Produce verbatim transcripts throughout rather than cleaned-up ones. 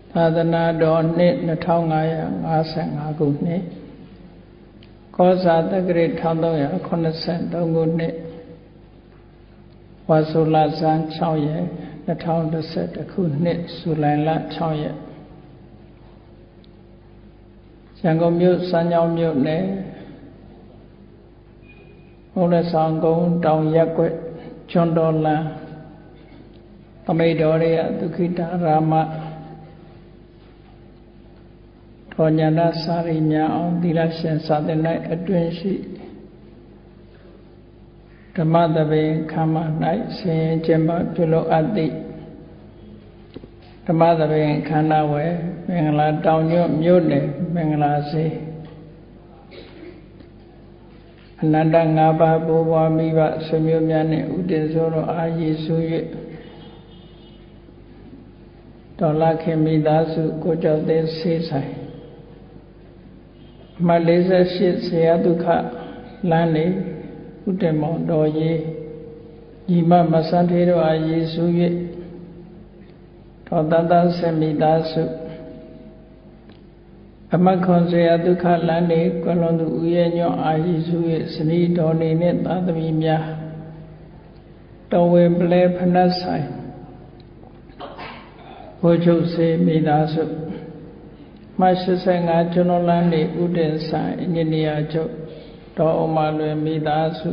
သာသနာတော်နှစ်နှစ်ထောင်ငါးရာငါးဆယ်ငါးခုနှစ်ကောဇာတက္ကရာတစ်ထောင်သုံးရာခုနှစ်ဆယ်သုံးခုနှစ်ဝါဆိုလဇန်၆ရက်နှစ်ထောင်တစ်ဆယ်တစ်ခုနှစ်ဇူလိုင်လ၆ရက်ရန်ကုန်မြို့စမ်းချောင်းမြို့နယ်ဘုန်းတော်ဆောင်ကုန်းတောင်ရက်ကွက်ကျွန်းတော်လန်းသမိတ်တော်ရဒုက္ခိတရာမတော်ညာနာစာရိညာအောင်သီလရှင်စာသင်၌အတွင်ရှိဓမ္မသဘင်ခမ်းမ၌ဆင်ရင်ကျင်းပပြုလုပ်အပ်သည့်ဓမ္မသဘင်ခန္ဓာဝယ်မင်္ဂလာတောင်ညွတ်မြို့နယ်မင်္ဂလာစေအနန္တငါးပါးဘိုးဘွားမိဘဆွေမျိုးများနှင့်ဥတည်ဆိုတော်အားရည်စူး၍တော်လာခင်မိသားစုကိုကြောင့်သေးဆေးဆိုင်အမှတ်၄၈ဆရာဒုက္ခလမ်းနေဥတ္တမောင်တော်ကြီးညီမမဆန်းသေးတော်အားရည်စူး၍တော်တတဆမိသားစုအမခွန်ဆရာဒုက္ခလမ်းနေကွလွန်သူဥယျာဉ်ညွန့်အာရည်စူး၍စနီးတော်နေနှင့်သာသမီများတော်ဝင်ပလဲဖနတ်ဆိုင်ဘိုးချုပ်စေမိသားစုမ၈၅ကျွန်တော်လမ်းနေဥတည်ဆိုင်အင်ဂျင်နီယာချုပ်တော်အမလွယ်မိသားစု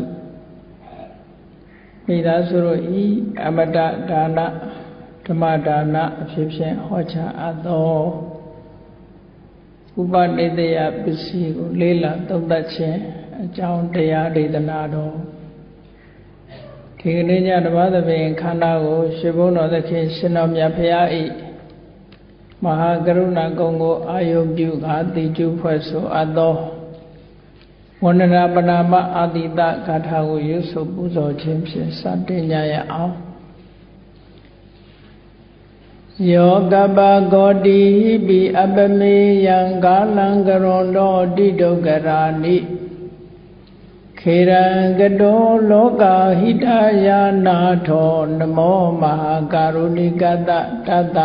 မိသားစုတို့ဤအမတဒါနဓမ္မဒါနအဖြစ်ဖြင့်ဟောကြားအပ်သောဥပနိတယပစ္စည်းကိုလေးလာသုံးသပ်ခြင်းအကြောင်းတရားဒေသနာတော်ဒီကနေ့ညဓမ္မသဘင်ခန္ဓာကိုရှင်ဘုန်းတော်သခင်ရှင်တော်မြတ်ဖရာဤမဟာကရုဏာကုံကိုအာယုပြုကာတိကျုဖွဲ့ဆိုအပ်သောဝန္ဒနာပနာမအာတိတဂါထာကိုရွတ်ဆိုပူဇော်ခြင်းဖြင့်စတင်ကြရအောင်ယောကပဂောတိပိအပမေယံကာလံကရွန်တော်တိဒုက္ခရာနိခေရံကတောလောကဟိတယာနာထောနမောမဟာကာရုဏိကတတတ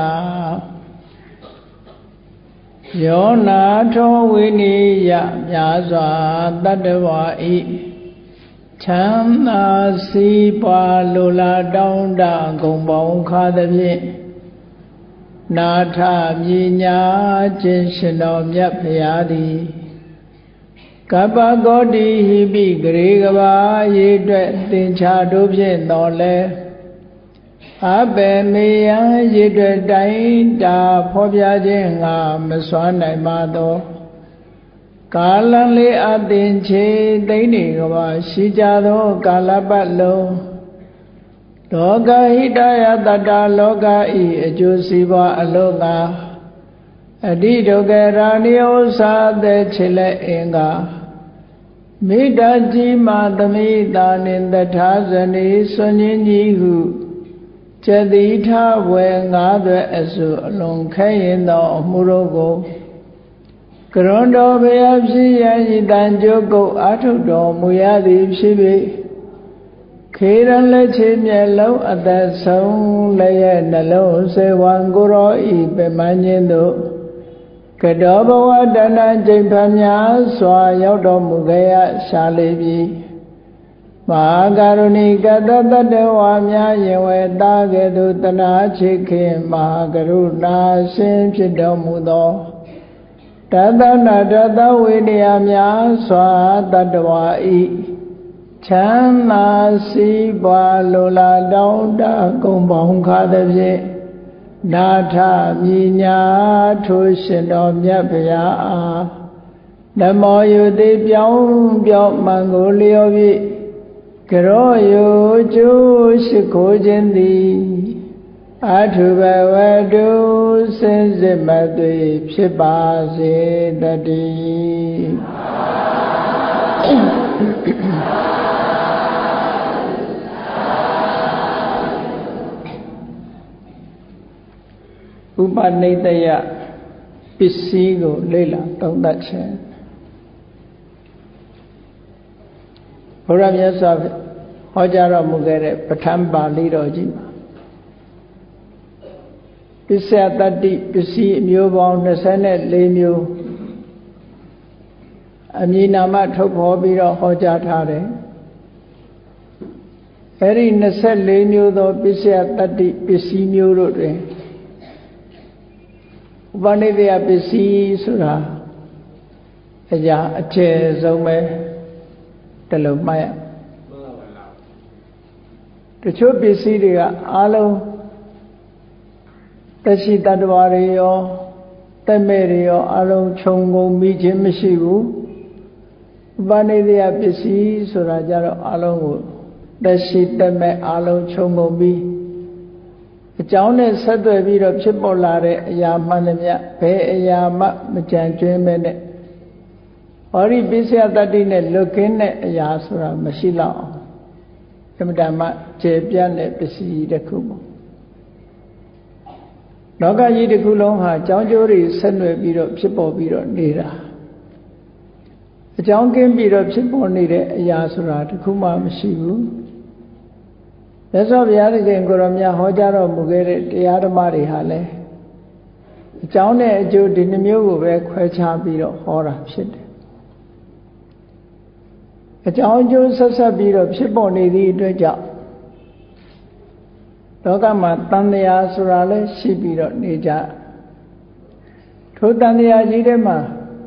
ယောနာထောဝိနိယမြာစွာတတ္တဝါဤချမ်းသာစီးပွားလိုလားတောင်းတဂုံပေါင်းခါသဖြင့်နာထမြညာခြင်းရှင်တော်မြတ်ဖရာသည်ကပ္ပဂောတိဟိပိဂရေကဘာရေအတွက်သင်္ချာတို့ဖြင့်တော်လဲအဘေမေယံရေအတွက်တိုင်းတာဖော်ပြခြင်းငါမစွမ်းနိုင်ပါသောကာလလေးအသင်ချေသိမ့်နေကဘာရှိကြသောကာလပတ်လုံးလောကဟိတယတတ္တလောကဤအကျိုးစီးပွားအလို့ငါအတိဒုက္ခရာနိဥ္စာတဲ့ခြေလက်အင်္ဂါမိတ္တကြီးမာသမိတာနှင့်တထာဇနီဆွန်င်းကြီးဟုကျတိထဝေငါးသွဲအစုအလုံးခဲရင်သောအမှုတို့ကိုကရွန်တော်ဘုရားဖြစ်ရန်ဤတန်ကြုတ်ကိုအာထုတော်မူရသည်ဖြစ်၍ခေရလက်ချေမျက်လုံးအသက်ဆုံးလည်းရဲ့နှလုံးစေဝံကိုရောဤပမန်းခြင်းတို့ကတောဘဝတဏ္ဍကျိန်ဖများစွာရောက်တော်မူခဲ့ရရှာလေပြီမဟာကာရုဏိကတတတ္တဝါများယင်ဝေတာကဲ့သို့တနာချစ်ခင်မဟာကရုဏာရှင်ဖြစ်တော်မူသောတသနာတသဝိနည်းများစွာတတ္တဝါဤချမ်းသာစီးပွားလိုလားတောင်းတဂုံပေါင်းခါသဖြင့်နာထမြညာထိုရှင်တော်မြတ်ဗျာအားနမောယုတိပြောင်းပြောင်းမှန်ကိုလျော်ပြီးကရောယုကျိုးရှိခိုးခြင်းသည်အထုဘဝတုစင်စစ်မသွေဖြစ်ပါစေတည်းဥပနိတယပစ္စည်းကိုလေ့လာသုံးသပ်ခြင်းဘုရားမြတ်စွာဟောကြားတော်မူခဲ့တဲ့ပဋ္ဌာန်းပါဠိတော်ကြီးမှာပစ္စယတတ္တိပစ္စည်းအမျိုးပေါင်းยี่สิบ四မျိုးအမည်နာမထုတ်ဖော်ပြီးတော့ဟောကြားထားတယ်အဲ့ဒီยี่สิบ四မျိုးသောပစ္စယတတ္တိပစ္စည်းမျိုးတို့တွင်ဥပနိဒေယပစ္စည်းဆိုတာအရာအကျယ်ဆုံးပဲတလုံးမှတ်ရတချို့ပစ္စည်းတွေကအားလုံးတရှိတတ္တဝါတွေရောတက်မဲ့တွေရောအားလုံးခြုံငုံမိခြင်းမရှိဘူးဥပနိဒေယပစ္စည်းဆိုတာကြတော့အားလုံးကိုတရှိတက်မဲ့အားလုံးခြုံငုံပြီးအကြောင်းနဲ့ဆက်သွယ်ပြီးတော့ဖြစ်ပေါ်လာတဲ့အရာမှန်သမျှဘယ်အရာမှမကြံကျွင်းမဲ့နဲ့ဟောဒီပစ္စယတတ္တိနဲ့လွတ်ကင်းတဲ့အရာဆိုတာမရှိတော့အောင်အမှန်တမ်းကျေပြတ်တဲ့ပစ္စည်းတစ်ခုပေါ့လောကကြီးတစ်ခုလုံးဟာအကြောင်းကျိုးတွေဆက်နွယ်ပြီးတော့ဖြစ်ပေါ်ပြီးတော့နေတာအကြောင်းကင်းပြီးတော့ဖြစ်ပေါ်နေတဲ့အရာဆိုတာတစ်ခုမှမရှိဘူးမြတ်စွာဘုရားသခင်ကိုရောမြတ်ဟောကြားတော်မူခဲ့တဲ့တရားဓမ္မတွေဟာလည်းအကြောင်းနဲ့အကျိုးဒီနှမျိုးကိုပဲခွဲခြားပြီးတော့ဟောတာဖြစ်တယ်အကြောင်းအကျိုးဆက်ဆက်ပြီးတော့ဖြစ်ပေါ်နေသည့်အတွက်ကြောင့်လောကမှာတန်တရားဆိုတာလည်းရှိပြီးတော့နေကြထိုတန်တရားကြီးထဲမှာ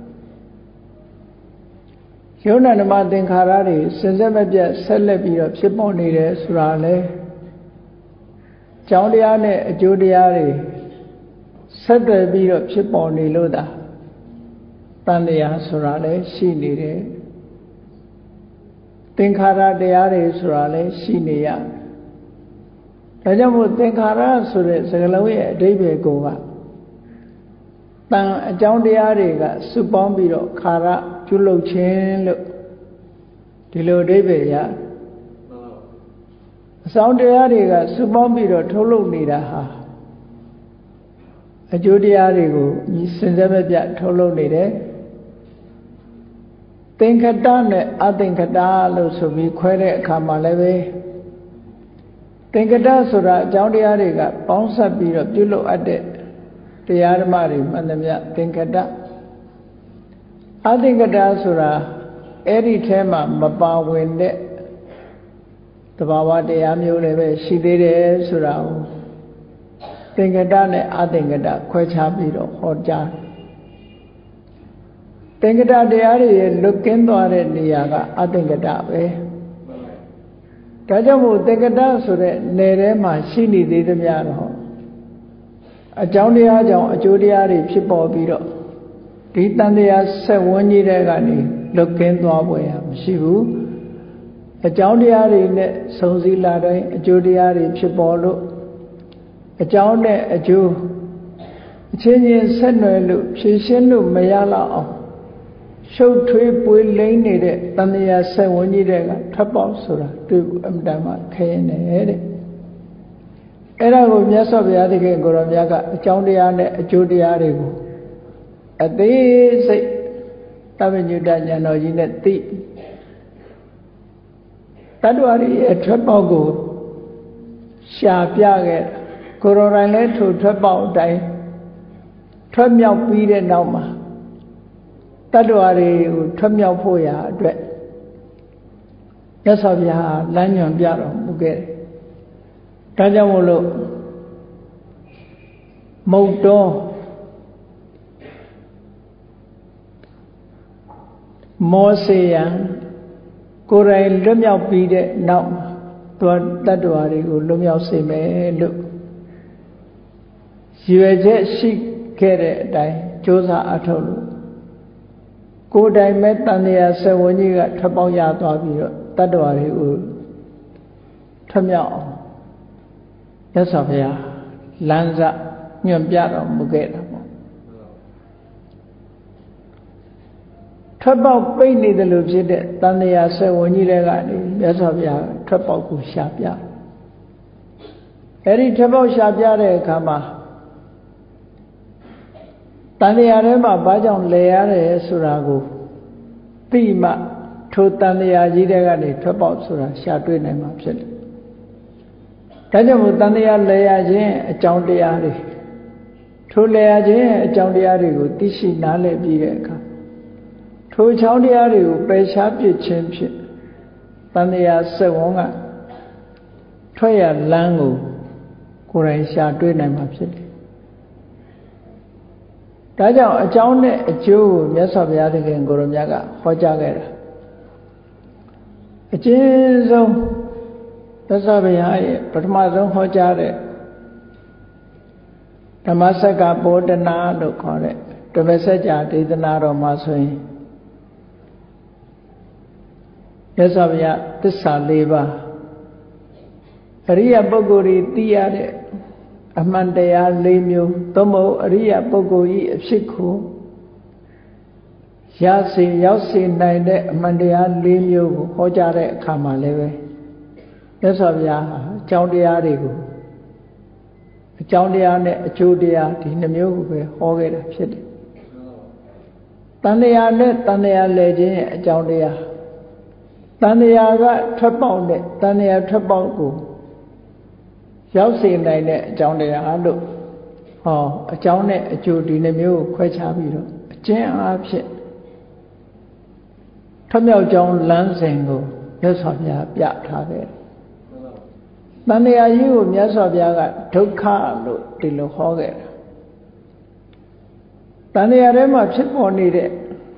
ယုံနာဓမ္မသင်္ခါရတွေစင်စစ်မပြတ်ဆက်လက်ပြီးတော့ဖြစ်ပေါ်နေတယ်ဆိုတာလေအကြောင်းတရားနဲ့အကျိုးတရားတွေဆက်သွယ်ပြီးတော့ဖြစ်ပေါ်နေလို့သာတန်တရားဆိုတာလည်းရှိနေတယ်သင်္ခါရတရားတွေဆိုတာလည်းရှိနေရဒါကြောင့်မို့သင်္ခါရဆိုတဲ့စကားလုံးရဲ့အဓိပ္ပာယ်ကိုကတန်အကြောင်းတရားတွေကစုပေါင်းပြီးတော့ခါရပြုလုပ်ခြင်းလို့ဒီလိုအဓိပ္ပာယ်ရအဆောင်တရားတွေကစုပေါင်းပြီးတော့ထုတ်လုပ်နေတာဟာအကျိုးတရားတွေကိုညီစင်စက်မပြတ်ထုတ်လုပ်နေတယ်သင်္ခတနဲ့အသင်္ခတလို့ဆိုပြီးခွဲတဲ့အခါမှာလည်းပဲသင်္ခတဆိုတာအကြောင်းတရားတွေကပေါင်းစပ်ပြီးတော့ပြုလုပ်အပ်တဲ့တရားဓမ္မတွေမှန်သမျှသင်္ခတအသင်္ခတဆိုတာအဲ့ဒီထဲမှာမပါဝင်တဲ့သဘာဝတရားမျိုးလည်းပဲရှိသေးတယ်ဆိုတာကိုသင်္ခတနဲ့အသင်္ခတခွဲခြားပြီးတော့ဟောကြားသင်္ခတတရားတွေရဲ့လွတ်ကင်းသွားတဲ့နေရာကအသင်္ခတပဲဒါကြောင့်မို့သင်္ခတဆိုတဲ့နယ်ထဲမှာရှိနေသေးသမျှတော့အကြောင်းတရားကြောင့်အကျိုးတရားတွေဖြစ်ပေါ်ပြီးတော့ဒီတန်တရားဆက်ဝန်းကြီးတဲ့ကနေလွတ်ကင်းသွားပွဲရမရှိဘူးအကြောင်းတရားတွေနဲ့စုံစည်းလာတိုင်းအကျိုးတရားတွေဖြစ်ပေါ်လို့အကြောင်းနဲ့အကျိုးအချင်းချင်းဆက်နွယ်လို့ဖြည့်ရှင်းလို့မရတော့အောင်ရှုပ်ထွေးပွေးလိမ့်နေတဲ့တန်တရားဆက်ဝန်းကြီးတဲ့ကထပ်ပေါက်ဆိုတာတွေ့ဖို့အမှန်တမ်းခဲနေတဲ့အဲ့ဒါကိုမြတ်စွာဘုရားသခင်ကိုရောမြတ်ကအကြောင်းတရားနဲ့အကျိုးတရားတွေကိုအသေးစိတ်တပ္ပညုတဉာဏ်တော်ကြီးနဲ့သိတတ္တဝါတွေရဲ့ထွက်ပေါက်ကိုရှာပြခဲ့ကိုရောတိုင်းလဲထိုထွက်ပေါက်အတိုင်းထွက်မြောက်ပြီးတဲ့နောက်မှာတတ္တဝါတွေကိုထွက်မြောက်ဖို့ရာအတွက်မြတ်စွာဘုရားလမ်းညွှန်ပြတော်မူခဲ့တယ်ဒါကြောင့်မို့လို့မုတ်တော်မောစေယံကိုယ်တိုင်လွတ်မြောက်ပြီးတဲ့နောက်သူတတ္တဝါတွေကိုလွတ်မြောက်စေမယ်လို့ရည်ရွယ်ချက်ရှိခဲ့တဲ့အတိုင်းကြိုးစားအထောက်လို့ကိုယ်တိုင်မဲ့တန်တရားဆက်ဝင်ကြီးကထွက်ပေါက်ရသွားပြီးတော့တတ္တဝါတွေကိုထွက်မြောက်အောင်မြတ်စွာဘုရားလမ်းစညွှန်ပြတော်မူခဲ့တာပေါ့ထွက်ပေါက်ပိတ်နေတယ်လို့ဖြစ်တဲ့တန်တရားဆက်ဝင်ကြီးတွေကနေမြတ်စွာဘုရားထွက်ပေါက်ကိုရှာပြအဲ့ဒီထွက်ပေါက်ရှာပြတဲ့အခါမှာတန်တရားထဲမှာဘာကြောင့်လဲရတယ်ဆိုတာကိုသိမှထိုတန်တရားကြီးတွေကနေထွက်ပေါက်ဆိုတာရှာတွေ့နိုင်မှာဖြစ်တယ်ဒါကြောင့်မို့တန်တရားလဲရခြင်းအကြောင်းတရားတွေထိုလျာခြင်းရဲ့အကြောင်းတရားတွေကိုသိရှိနားလည်ပြီးတဲ့အခါထိုအကြောင်းတရားတွေကိုပယ်ရှားပစ်ခြင်းဖြင့်တန်တရားစက်ဝန်းကထွက်ရလမ်းကိုကိုယ်တိုင်ရှာတွေ့နိုင်မှာဖြစ်တယ်။ဒါကြောင့်အကြောင်းနဲ့အကျိုးကိုမြတ်စွာဘုရားသခင်ကိုရောမြတ်ကဟောကြားခဲ့တာအကျဉ်းဆုံးမြတ်စွာဘုရားရဲ့ပထမဆုံးဟောကြားတဲ့ဓမ္မစက္ကပောဒနာလို့ခေါ်တဲ့ဓမ္မစကြာဒေသနာတော်မှာဆိုရင်မြတ်စွာဘုရားသစ္စာ၄ပါးအရိယပုဂ္ဂိုလ်တွေသိရတဲ့အမှန်တရား၄မျိုးသို့မဟုတ်အရိယပုဂ္ဂိုလ်ကြီးအဖြစ်ကိုရစေရောက်စေနိုင်တဲ့အမှန်တရား၄မျိုးကိုဟောကြားတဲ့အခါမှာလည်းပဲမြတ်စွာဘုရားဟာအကြောင်းတရားတွေကိုအကြောင်းတရားနဲ့အကျိုးတရားဒီနှမျိုးကိုပဲဟောခဲ့တာဖြစ်တယ်။တန်တရားနဲ့တန်တရားလဲခြင်းရဲ့အကြောင်းတရားတန်တရားကထွက်ပေါက်တဲ့တန်တရားထွက်ပေါက်ကိုရောက်စေနိုင်တဲ့အကြောင်းတရားလို့ဟောအကြောင်းနဲ့အကျိုးဒီနှမျိုးကိုခွဲခြားပြီးတော့အကျဉ်းအားဖြင့်ထွမြောက်ကြောင်းလမ်းစဉ်ကိုမြတ်စွာဘုရားပြထားခဲ့တယ်။တန်တရားကြီးကိုမြတ်စွာဘုရားကဒုက္ခလို့ဒီလိုဟောခဲ့တာ။တန်တရားထဲမှာဖြစ်ပေါ်နေတဲ့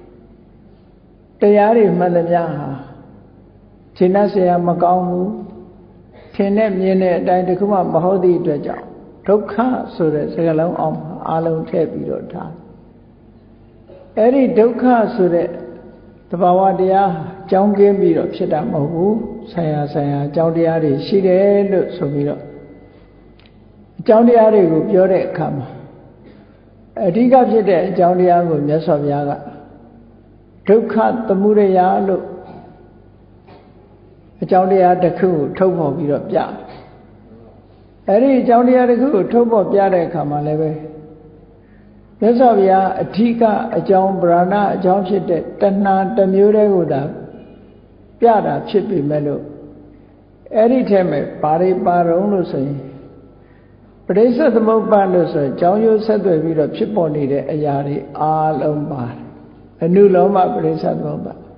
တရားတွေမှန်သမျှဟာရှင်းတ်เสียမကောင်းဘူးထင်နဲ့မြင်တဲ့အတိုင်းတခုမှမဟုတ်သည့်အတွက်ကြောင့်ဒုက္ခဆိုတဲ့စကားလုံးအောင်အားလုံးထည့်ပြီးတော့ထားအဲ့ဒီဒုက္ခဆိုတဲ့သဘာဝတရားကြောင်းကင်းပြီးတော့ဖြစ်တာမဟုတ်ဘူးဆိုင်ရာဆိုင်ရာအကြောင်းတရားတွေရှိတယ်လို့ဆိုပြီးတော့အကြောင်းတရားတွေကိုပြောတဲ့အခါမှာအဓိကဖြစ်တဲ့အကြောင်းတရားကိုမြတ်စွာဘုရားကဒုက္ခသမုဒယလို့အကြောင်းတရားတစ်ခုကိုထုတ်ဖော်ပြီးတော့ပြအဲ့ဒီအကြောင်းတရားတစ်ခုကိုထုတ်ဖော်ပြတဲ့အခါမှာလည်းပဲမြတ်စွာဘုရားအဓိကအကြောင်းပရဏအကြောင်းဖြစ်တဲ့တဏှာတစ်မျိုးတည်းကိုသာပြတာဖြစ်ပေမဲ့လို့အဲ့ဒီထဲမှာဘာတွေပါတော့လို့ဆိုရင်ပရိစ္ဆေသမုပ္ပါဒ်လို့ဆိုရင်ကြောင်းရိုးဆက်သွယ်ပြီးတော့ဖြစ်ပေါ်နေတဲ့အရာတွေအားလုံးပါတယ်အနုလောမပရိစ္ဆေသမုပ္ပါဒ်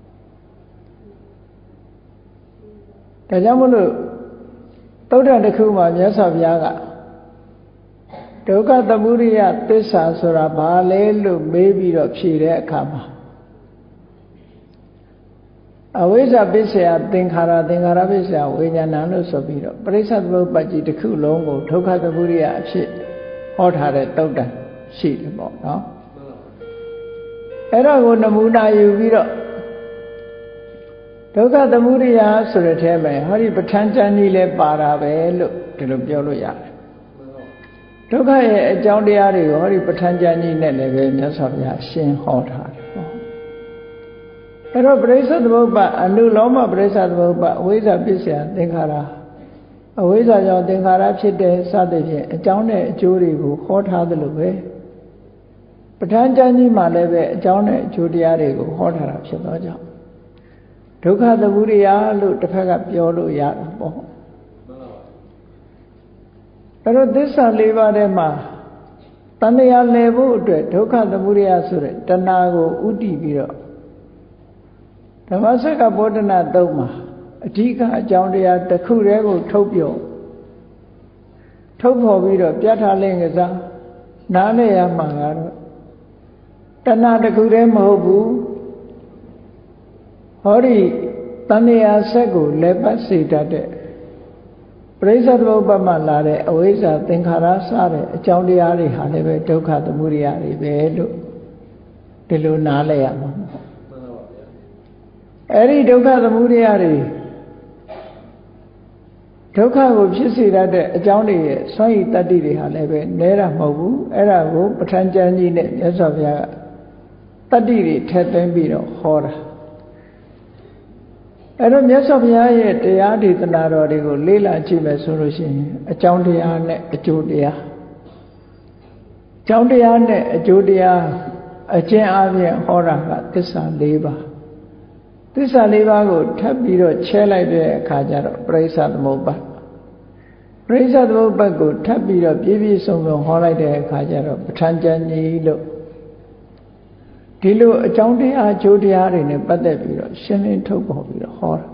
ဒါကြောင့်မလို့သုတ္တန်တစ်ခုမှာမြတ်စွာဘုရားကဒုက္ခသမုဒယသစ္စာဆိုတာဘာလဲလို့မေးပြီးတော့ဖြေတဲ့အခါမှာအဝိဇ္ဇပစ္စယသင်္ခါရသင်္ခါရပစ္စယဝိညာဏလို့ဆိုပြီးတော့ပရိစ္ဆေသမုပ္ပါဒ်ကြီးတစ်ခုလုံးကိုဒုက္ခသမုဒယအဖြစ်ဟောထားတဲ့သုတ္တန်ရှိတယ်ပေါ့နော်အဲ့ဒါကိုနမူနာယူပြီးတော့ဒုက္ခသမုဒယဆိုတဲ့ထဲမှာဟောဒီပဋ္ဌာန်းကျမ်းကြီးလည်းပါတာပဲလို့ဒီလိုပြောလို့ရတယ်ဒုက္ခရဲ့အကြောင်းတရားတွေကိုဟောဒီပဋ္ဌာန်းကျမ်းကြီးနဲ့လည်းပဲမြတ်စွာဘုရားရှင်းဟောထားတယ်ပေါ့အဲ့တော့ပရိစ္ဆေသမုပ္ပါအနုလောမပရိစ္ဆေသမုပ္ပါအဝိဇ္ဇပစ္စယသင်္ခါရအဝိဇ္ဇကြောင့်သင်္ခါရဖြစ်တဲ့စသဖြင့်အကြောင်းနဲ့အကျိုးတွေကိုဟောထားသလိုပဲပဋ္ဌာန်းကျမ်းကြီးမှာလည်းပဲအကြောင်းနဲ့အကျိုးတရားတွေကိုဟောထားတာဖြစ်သောကြောင့်ဒုက္ခသမုဒယလို့တစ်ဖက်ကပြောလို့ရတာပေါ့အဲ့တော့သစ္စာ၄ပါးထဲမှာတဏှာလည်ဖို့အတွက်ဒုက္ခသမုဒယဆိုတဲ့တဏှာကိုဥတည်ပြီးတော့ဓမ္မစက္ကပောဒနာသုံးမှာအဓိကအကြောင်းတရားတစ်ခုတည်းကိုထုတ်ပြောထုတ်ဖော်ပြီးတော့ပြဋ္ဌာန်းလင့်ကစားနားလည်ရမှာကတော့တဏှာတစ်ခုတည်းမဟုတ်ဘူးဟောဒီတဏှာဆက်ကိုလည်းပတ်စေတတ်တဲ့ပရိစ္ဆေသမုပ္ပါဒ်မှာလာတဲ့အဝိဇ္ဇာသင်္ခါရစတဲ့အကြောင်းတရားတွေဟာလည်းပဲဒုက္ခသမုဒယတွေပဲလို့ဒီလိုနားလည်ရမှာအဲ့ဒီဒုက္ခသမုဒယတွေဒုက္ခကိုဖြစ်စေတတ်တဲ့အကြောင်းတွေရဲ့စွန့်ရည်တတ္တိတွေဟာလည်းပဲနဲတာမဟုတ်ဘူးအဲ့ဒါကိုပဋ္ဌာန်းကျမ်းကြီးနဲ့မြတ်စွာဘုရားကတတ္တိတွေထည့်သွင်းပြီးတော့ဟောတာအဲ့တော့မြတ်စွာဘုရားရဲ့တရားဒေသနာတော်တွေကိုလေ့လာကြည့်မယ်ဆိုလို့ရှိရင်အကြောင်းတရားနဲ့အကျိုးတရားအကြောင်းတရားနဲ့အကျိုးတရားအကျဉ်းအားဖြင့်ဟောတာကသစ္စာ၄ပါးသစ္စာ၄ပါးကိုထပ်ပြီးတော့ချဲလိုက်တဲ့အခါကျတော့ပရိစ္ဆေသမုပ္ပါဒ်ပရိစ္ဆသမုပ္ပါဒ်ကိုထပ်ပြီးတော့ပြည့်ပြည့်စုံစုံဟောလိုက်တဲ့အခါကျတော့ပဋ္ဌာန်းကျမ်းကြီးလို့ဒီလိုအကြောင်းတရားအကျိုးတရားတွေနဲ့ပတ်သက်ပြီးတော့ရှင်းလင်းထုတ်ပေါ်ပြီးတော့ဟောတာ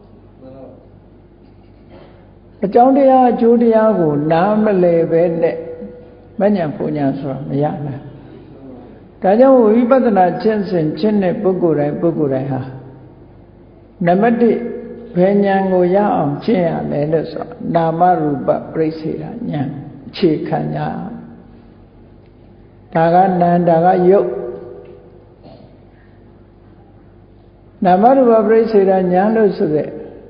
အကြောင်းတရားအကျိုးတရားကိုနားမလည်ပဲနဲ့မဉ္ဇဉ်ပူညာဆိုတာမရနိုင်ဒါကြောင့်ဝိပဿနာကျင့်စဉ်ကျင့်တဲ့ပုဂ္ဂိုလ်တိုင်းပုဂ္ဂိုလ်တိုင်းဟာနံပါတ်တစ်ဘယ်ဉာဏ်ကိုရအောင်ကျင့်ရလဲလို့ဆိုနာမရူပပြိစေတာဉာဏ်အခြေခံညာဒါကနန္ဒါကယုတ်နာမရူပပြိစေတာဉာဏ်လို့ဆိုတဲ့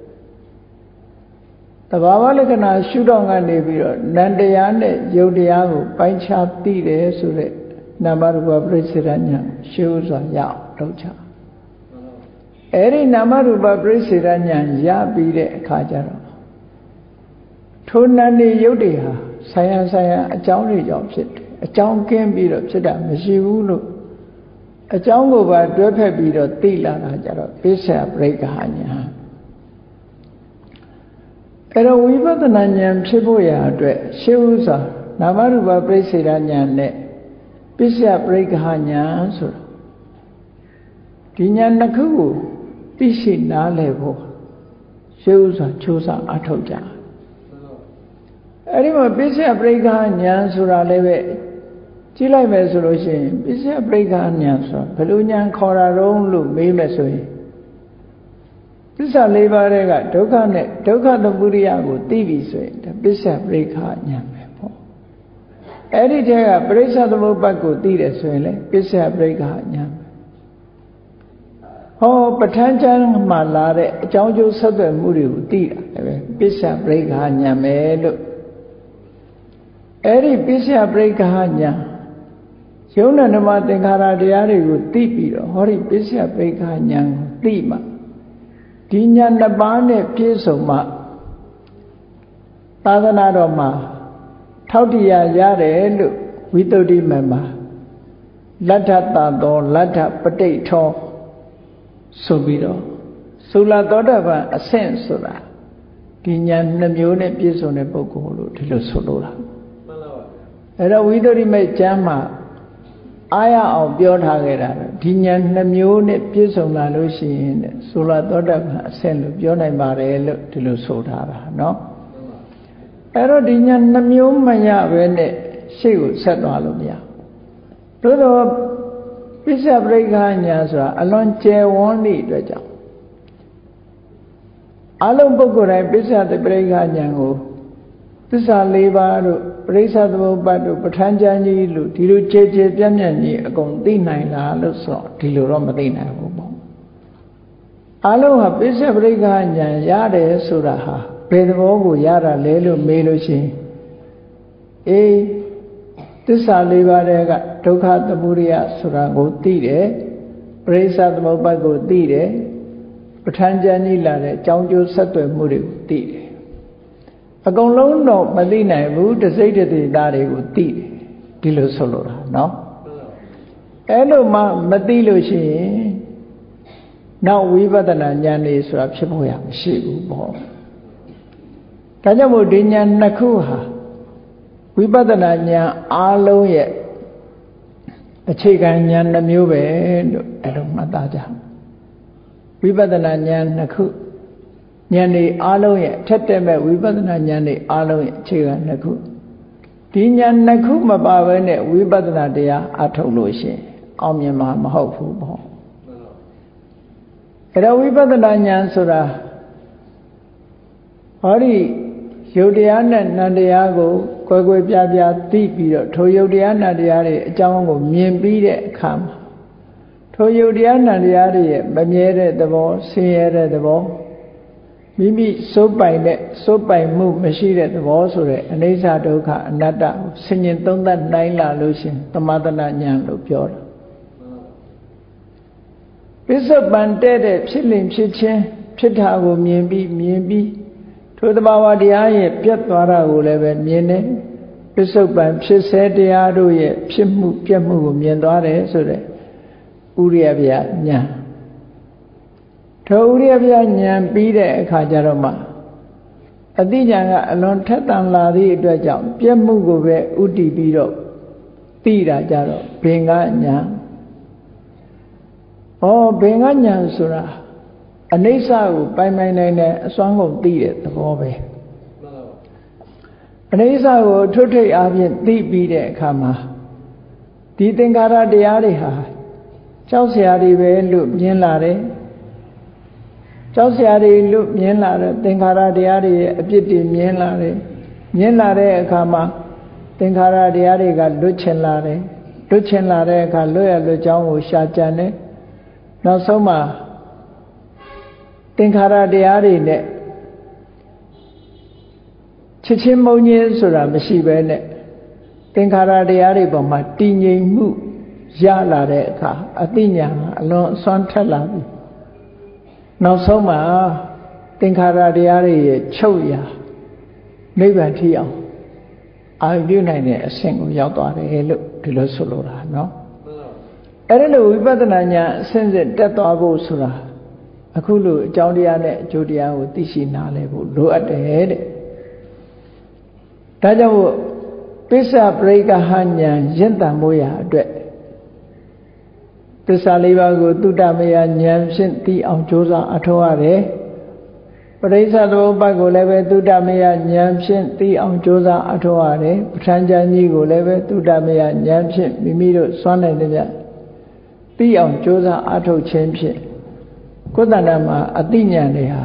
သဘာဝလက္ခဏာရှုထောင့်ကနေပြီးတော့နန္တရားနဲ့ယုတ်တရားကိုပိုင်းခြားသိတယ်ဆိုတဲ့နာမရူပပြိစေတာဉာဏ်ရှုစွာရအောင်လုပ်ချအဲ့ဒီနာမရူပပြိစေတာဉာဏ်ရပြီးတဲ့အခါကျတော့ထိုနန္ဒီယုတ်တွေဟာဆာယံဆာယံအကြောင်းတွေကြောင့်ဖြစ်တယ်အကြောင်းကင်းပြီးတော့ဖြစ်တာမရှိဘူးလို့အကြောင်းကိုပါတွဲဖက်ပြီးတော့သိလာတာကြတော့ပိစ္ဆယပရိက္ခဉာဏ်အဲ့တော့ဝိပဿနာဉာဏ်ဖြစ်ဖို့ရာအတွက်ရှေးဥစွာနာမရူပပြိစေတာဉာဏ်နဲ့ပိစ္ဆယပရိက္ခဉာဏ်ဆိုတာဒီဉာဏ်နှစ်ခုကိုသိရှိနားလည်ဖို့ရှေးဥစွာချိုးစားအထောက်ကြအဲ့ဒီမှာပိစ္ဆယပရိက္ခဉာဏ်ဆိုတာလည်းပဲကြည့်လိုက်မယ်ဆိုလို့ရှိရင်ပိစ္ဆယပရိက္ခဉာဏ်ဆိုတာဘယ်လိုဉာဏ်ခေါ်တာတုံးလို့မေးမယ်ဆိုရင်သစ္စာလေးပါးတွေကဒုက္ခနဲ့ဒုက္ခသမုဒယကိုသိပြီဆိုရင်ဒါပိစ္ဆယပရိက္ခဉာဏ်ပဲပေါ့အဲ့ဒီတည်းကပရိစ္ဆသမုပ္ပါဒ်ကိုသိတယ်ဆိုရင်လေပိစ္ဆယပရိက္ခဉာဏ်ဟောပဋ္ဌာန်းကျမ်းမှာလာတဲ့အကြောင်းကျိုးဆက်သွယ်မှုတွေကိုသိတာလည်းပဲပိစ္ဆယပရိက္ခဉာဏ်ပဲလို့အဲ့ဒီပိစ္ဆယပရိက္ခဉာဏ်ယုံနာဓမ္မသင်္ခါရတရားတွေကိုသိပြီးတော့ဟောဒီပိစ္ဆယပရိက္ခဉာဏ်ကိုသိမှဒီဉာဏ်နှစ်ပါးနဲ့ပြည့်စုံမှသာသနာတော်မှာထောက်တရားရတယ်လို့ဝိသုဒ္ဓိမမှာလတ္ထတသောလတ္ထပဋိဋ္ဌောဆိုပြီးတော့သုလသောတပန်အဆင့်ဆိုတာဒီဉာဏ်နှမျိုးနဲ့ပြည့်စုံတဲ့ပုဂ္ဂိုလ်လို့ဒီလိုဆိုလိုတာမှန်ပါပါအဲ့တော့ဝိသုဒ္ဓိမေကျမ်းမှာအားရအောင်ပြောထားခဲ့တာဒီဉာဏ်နှမျိုးနဲ့ပြည့်စုံလာလို့ရှိရင်သုလသောတပန်အဆင့်လို့ပြောနိုင်ပါတယ်လို့ဒီလိုဆိုထားတာเนาะအဲ့တော့ဒီဉာဏ်နှမျိုးမရဘဲနဲ့ရှေ့ကိုဆက်သွားလို့မရဘူးသို့တော့ပိစ္ဆပရိက္ခဉာဏ်ဆိုတာအလွန်ကျယ်ဝန်းသည့်အတွက်ကြောင့်အလုံးပုဂ္ဂိုလ်တိုင်းပိစ္ဆပရိက္ခဉာဏ်ကိုသစ္စာလေးပါးတို့ပရိစ္ဆသမုပ္ပါဒ်တို့ပဋ္ဌာန်းကျမ်းကြီးလို့ဒီလိုကြည်ကြည်ပြန့်ပြန့်ကြီးအကုန်သိနိုင်လားလို့ဆိုဒီလိုတော့မသိနိုင်ဘူးပေါ့အလုံးဟာပိစ္ဆပရိက္ခဉာဏ်ရတယ်ဆိုတာဟာဘယ်သဘောကိုရတာလဲလို့မေးလို့ရှိရင်အေးသစ္စာလေးပါးတဲ့ကဒုက္ခသမုဒယဆိုတာကိုသိတယ်ပရိစ္ဆသမုပ္ပါဒ်ကိုသိတယ်ပဋ္ဌာန်းကျမ်းကြီးလာတဲ့အကြောင်းကျိုးဆက်သွယ်မှုတွေကိုသိတယ်အကုန်လုံးတော့မသိနိုင်ဘူးတစိတ်တဒေသတွေကိုသိတယ်ဒီလိုဆိုလိုတာเนาะအဲ့လိုမှမသိလို့ရှိရင်နောက်ဝိပဿနာဉာဏ်လေးဆိုတာဖြစ်ဖို့ရမရှိဘူးပေါ့ဒါကြောင့်မို့ဒီဉာဏ်နှစ်ခုဟာဝိပဿနာဉာဏ်အားလုံးရဲ့အခြေခံဉာဏ်နှမျိုးပဲလို့အဲ့လိုမှတ်သားကြဝိပဿနာဉာဏ်နှစ်ခုဉာဏ်တွေအားလုံးရဲ့ထက်တဲ့မဲ့ဝိပဿနာဉာဏ်တွေအားလုံးရဲ့အခြေခံနှစ်ခုဒီဉာဏ်နှစ်ခုမပါဘဲနဲ့ဝိပဿနာတရားအထုတ်လို့ရှိရင်အောင်မြင်မှာမဟုတ်ဘူးပေါ့အဲ့တော့ဝိပဿနာဉာဏ်ဆိုတာဟောဒီယုတ်တရားနဲ့နံတရားကိုကွယ်ကွယ်ပြားပြားသိပြီးတော့ထိုယုတ်တရားနံတရားတွေအကြောင်းကိုမြင်ပြီးတဲ့အခါမှာထိုယုတ်တရားနံတရားတွေရဲ့မမြဲတဲ့သဘောဆင်းရဲတဲ့သဘောမိမိစိုးပိုင်တဲ့စိုးပိုင်မှုမရှိတဲ့သဘောဆိုတဲ့အနိစ္စဒုက္ခအနတ္တကိုဆင်ញင်သုံးသပ်နိုင်လာလို့ရှင်သမထနာဉာဏ်လို့ပြောတာပစ္စုပန်တဲ့တဲ့ဖြစ်လင်ဖြစ်ချင်းဖြစ်တာကိုမြင်ပြီးမြင်ပြီးထိုသဘာဝတရားရဲ့ပြတ်သွားတာကိုလည်းပဲမြင်တယ်ပစ္စုပန်ဖြစ်စေတရားတို့ရဲ့ဖြစ်မှုပြတ်မှုကိုမြင်သွားတယ်ဆိုတဲ့ဥရိယဗျာဉာဏ်ထိုဥရိယဗျာဉာဏ်ပြီးတဲ့အခါကျတော့မှအတိညာကအလွန်ထက်သန်လာသည့်အတွက်ကြောင့်ပြည့်မှုကိုပဲဥတည်ပြီးတော့သိတာကြတော့ဘင်္ဂညာဩဘင်္ဂညာဆိုတာအနိစ္စကိုပိုင်ပိုင်နိုင်နိုင်အစွမ်းကုန်သိတဲ့သဘောပဲအနိစ္စကိုထွတ်ထိပ်အားဖြင့်သိပြီးတဲ့အခါမှာဒီသင်္ခါရတရားတွေဟာကြောက်စရာတွေပဲလို့မြင်လာတယ်ကြောက်စရာတွေလို့မြင်လာတဲ့သင်္ခါရတရားတွေရဲ့အပြစ်တွေမြင်လာတယ်မြင်လာတဲ့အခါမှာသင်္ခါရတရားတွေကလွတ်ချင်လာတယ်လွတ်ချင်လာတဲ့အခါလွတ်ရလွတ်ကြောင်းကိုရှာကြံတယ်နောက်ဆုံးမှာသင်္ခါရတရားတွေနဲ့ချစ်ချင်းမုန်းခြင်းဆိုတာမရှိဘဲနဲ့သင်္ခါရတရားတွေပေါ်မှာတည်ငြိမ်မှုရလာတဲ့အခါအသိဉာဏ်အလွန်အစွမ်းထက်လာပြီနောက်ဆုံးမှာသင်္ခါရတရားတွေရဲ့ချုပ်ရာနိဗ္ဗာန်ထိအောင်အာရုံပြုနိုင်တဲ့အဆင့်ကိုရောက်သွားတယ်လို့ဒီလိုဆိုလိုတာเนาะအဲ့ဒါလို့ဝိပဿနာဉာဏ်အဆင့်စစ်တက်သွားဖို့ဆိုတာအခုလိုအကြောင်းတရားနဲ့အကျိုးတရားကိုသိရှိနားလည်ဖို့လိုအပ်တယ်တဲ့ဒါကြောင့်မို့ပစ္စပရိက္ခဟဉာဏ်ရင့်တန်ဖို့ရာအတွက်ပစ္စလေးပါးကိုသုတမယဉာဏ်ဖြင့်သိအောင်ကြိုးစားအထောက်ရတယ်ပရိစ္ဆသမုပ္ပါဒ်ကိုလည်းပဲသုတမယဉာဏ်ဖြင့်သိအောင်ကြိုးစားအထောက်ရတယ်ပဋ္ဌာန်းဉာဏ်ကြီးကိုလည်းပဲသုတမယဉာဏ်ဖြင့်မိမိတို့စွမ်းနိုင်တဲ့သိအောင်ကြိုးစားအထောက်ခြင်းဖြင့်ကိုယ်တဏ္ဍာမှာအသိဉာဏ်တွေဟာ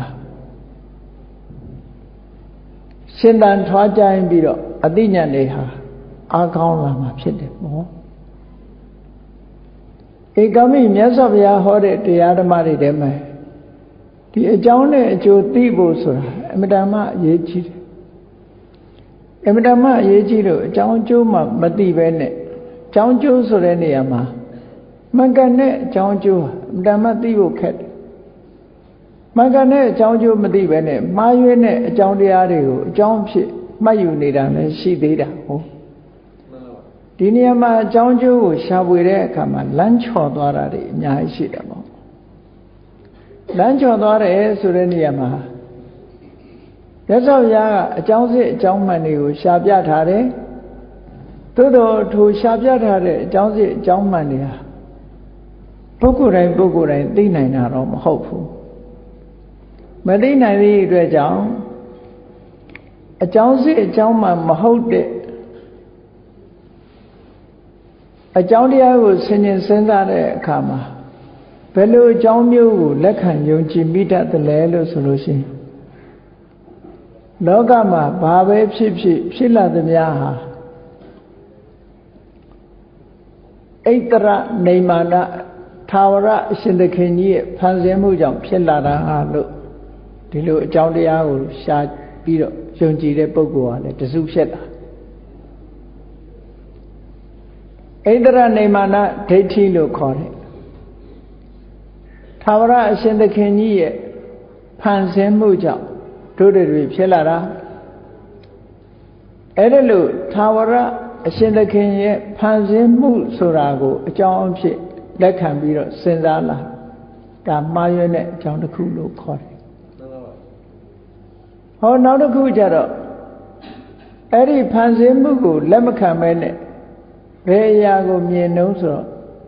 ရှင်သန်ထွားကြိုင်းပြီးတော့အသိဉာဏ်တွေဟာအားကောင်းလာမှာဖြစ်တယ်ပေါ့ဧကမိမြတ်စွာဘုရားဟောတဲ့တရားဓမ္မတွေထဲမှာဒီအကြောင်းနဲ့အကျိုးသိဖို့ဆိုတာအမတန်မှအရေးကြီးတယ်အမတန်မှအရေးကြီးလို့အကြောင်းအကျိုးမှမသိဘဲနဲ့အကြောင်းအကျိုးဆိုတဲ့နေရာမှာမှန်ကန်တဲ့အကြောင်းအကျိုးအမတန်မှသိဖို့ခက်တယ်မှန်ကန်တဲ့အကြောင်းအကျိုးမသိဘဲနဲ့မှားယွင်းတဲ့အကြောင်းတရားတွေကိုအကြောင်းဖြစ်မှတ်ယူနေတာလည်းရှိသေးတာဟုတ်ဒီနေရာမှာအကြောင်းကျိုးကိုရှာဖွေတဲ့အခါမှာလမ်းချော်သွားတာတွေအများကြီးရှိတယ်ပေါ့လမ်းချော်သွားတယ်ဆိုတဲ့နေရာမှာရသော်ဘုရားကအကြောင်းစစ်အကြောင်းမှန်တွေကိုရှာပြထားတယ်သို့တော်ထိုရှာပြထားတဲ့အကြောင်းစစ်အကြောင်းမှန်တွေဟာပုဂ္ဂိုလ်တိုင်းပုဂ္ဂိုလ်တိုင်းသိနိုင်တာတော့မဟုတ်ဘူးမသိနိုင်သည့်အတွက်ကြောင့်အကြောင်းစစ်အကြောင်းမှန်မဟုတ်တဲ့အကြောင်းတရားကိုဆင်ခြင်စဉ်းစားတဲ့အခါမှာဘယ်လိုအကြောင်းမျိုးကိုလက်ခံယုံကြည်မိတတ်တယ်လဲလို့ဆိုလို့ရှိရင်လောကမှာဘာပဲဖြစ်ဖြစ်ဖြစ်လာသမျှဟာဣတရနေမာနသာဝရအရှင်သခင်ကြီးရဲ့ဖန်ဆင်းမှုကြောင့်ဖြစ်လာတာဟာလို့ဒီလိုအကြောင်းတရားကိုရှာပြီးတော့ယုံကြည်တဲ့ပုဂ္ဂိုလ်ဟာလည်းတစုဖြစ်လာဣတရနေမာနဒိဋ္ဌိလို့ခေါ်တယ်သာဝရအရှင်သခင်ကြီးရဲ့ဖန်ဆင်းမှုကြောင့်တို့တွေဖြစ်လာတာအဲ့ဒါလို့သာဝရအရှင်သခင်ရဲ့ဖန်ဆင်းမှုဆိုတာကိုအကြောင်းအဖြစ်လက်ခံပြီးတော့စဉ်းစားလာဒါမှားရွံ့တဲ့အကြောင်းတစ်ခုလို့ခေါ်တယ်ဟောနောက်တစ်ခုကျတော့အဲ့ဒီဖန်ဆင်းမှုကိုလက်မခံမဲနဲ့ဘယ်အရာကိုမြင်နှုံးဆိုတော့